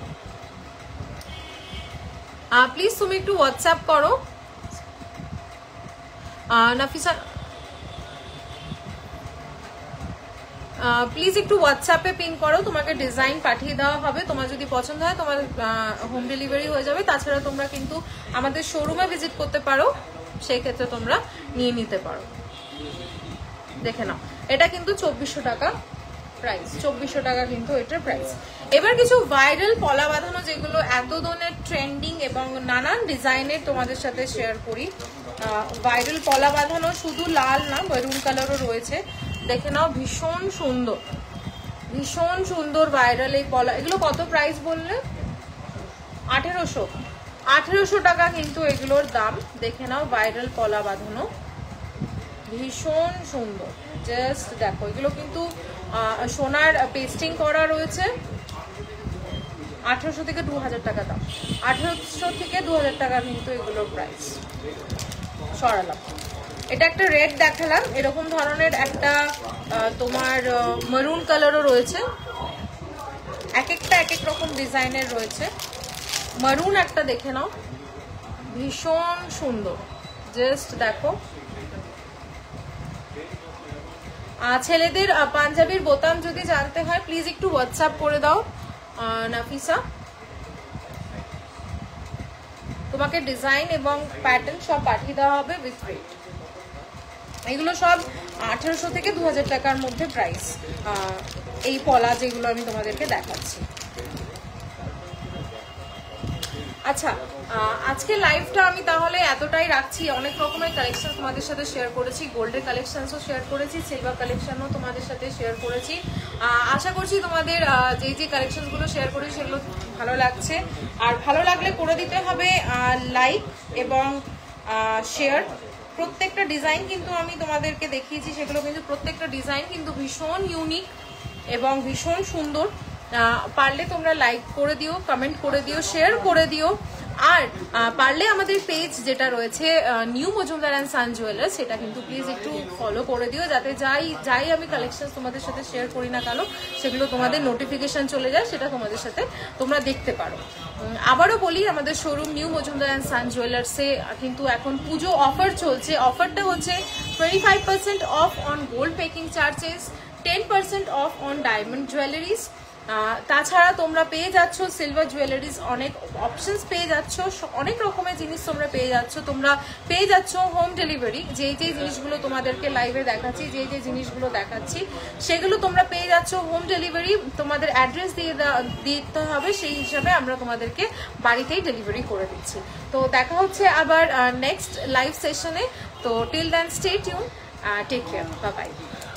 প্লিজ তুমি একটু হোয়াটসঅ্যাপ করো নাফিসা, প্লিজ একটু হোয়াটসঅ্যাপে পিন করো, তোমাকে ডিজাইন পাঠিয়ে দেওয়া হবে। তোমার যদি পছন্দ হয় তোমার হোম ডেলিভারি হয়ে যাবে। তাছাড়া তোমরা কিন্তু আমাদের শোরুমে ভিজিট করতে পারো, সেই ক্ষেত্রে তোমরা নিয়ে নিতে পারো। দেখে নাও, এটা কিন্তু 2400 টাকা প্রাইস, 2400 টাকা কিন্তু এটার প্রাইস। এবার কিছু ভাইরাল পলা বাঁধানো যেগুলো এত ধরনের ট্রেন্ডিং এবং নানান ডিজাইনের তোমাদের সাথে শেয়ার করি। ভাইরাল পলা বাঁধানো, শুধু লাল না মেরুন কালারও রয়েছে। দেখে নাও, ভীষণ সুন্দর, ভীষণ সুন্দর ভাইরাল এই পলা। এগুলো কত প্রাইস বললে? 1800 টাকা কিন্তু এগুলোর দাম। দেখে নাও, ভাইরাল পলা বাঁধানো, ভীষণ সুন্দর। জাস্ট দেখো, এগুলো কিন্তু সোনার পেস্টিং করা রয়েছে। 1800 থেকে 2000 টাকা দাম, 1800 থেকে 2000 টাকা কিন্তু এগুলোর প্রাইস। সরালাম, এটা একটা রেড দেখালাম, এরকম ধরনের একটা তোমার মেরুন কালারও রয়েছে। এক একটা এক এক রকম ডিজাইনের রয়েছে। মেরুন একটা দেখে নাও, ভীষণ সুন্দর। জাস্ট দেখো, ছেলেদের পাঞ্জাবির বোতাম যদি জানতে হয় প্লিজ একটু হোয়াটসঅ্যাপ করে দাও নাফিসা, তোমাকে ডিজাইন এবং প্যাটার্ন সব পাঠিয়ে দেওয়া হবে উইথ রেট। এগুলো সব 1800 থেকে 2000 টাকার মধ্যে প্রাইস, এই পলা যেগুলো আমি তোমাদেরকে দেখাচ্ছি। আচ্ছা, আজকে লাইভটা আমি তাহলে এতটাই রাখছি। অনেক রকমের কালেকশন তোমাদের সাথে শেয়ার করেছি, গোল্ডের কালেকশনসও শেয়ার করেছি, সিলভার কালেকশনও তোমাদের সাথে শেয়ার করেছি। আশা করছি তোমাদের যে কালেকশনগুলো শেয়ার করেছি সেগুলো ভালো লাগছে। আর ভালো লাগলে করে দিতে হবে লাইক এবং শেয়ার। প্রত্যেকটা ডিজাইন কিন্তু আমি তোমাদেরকে দেখিয়েছি, সেগুলো কিন্তু প্রত্যেকটা ডিজাইন কিন্তু ভীষণ ইউনিক এবং ভীষণ সুন্দর। পারলে তোমরা লাইক করে দিও, কমেন্ট করে দিও, শেয়ার করে দিও। আর পারলে আমাদের পেজ যেটা রয়েছে new Majumdar and son jewellers, সেটা কিন্তু প্লিজ একটু ফলো করে দিও, যাতে যাই আমি কালেকশন তোমাদের সাথে শেয়ার করি না কেন সেগুলো তোমাদের নোটিফিকেশন চলে যায়, সেটা তোমাদের সাথে তোমরা দেখতে পারো। আবারও বলি, আমাদের showroom new Majumdar and son জুয়েলার্সে কিন্তু এখন পুজো অফার চলছে। অফারটা হচ্ছে 25% off on gold making charges, 10% off on diamond jewelleries. তাছাড়া তোমরা পেয়ে যাচ্ছ সিলভার জুয়েলারিজ, অনেক অপশনস পেয়ে যাচ্ছ, অনেক রকমের জিনিস তোমরা পেয়ে যাচ্ছ। তোমরা পেয়ে যাচ্ছ হোম ডেলিভারি, যেই জিনিসগুলো তোমাদেরকে লাইভে দেখাচ্ছি, যে জিনিসগুলো দেখাচ্ছি সেগুলো তোমরা পেয়ে যাচ্ছ হোম ডেলিভারি। তোমাদের অ্যাড্রেস দিতে হবে, সেই হিসাবে আমরা তোমাদেরকে বাড়িতেই ডেলিভারি করে দিচ্ছি। তো দেখা হচ্ছে আবার নেক্সট লাইভ সেশনে। তো till then stay tune, take care, bye by.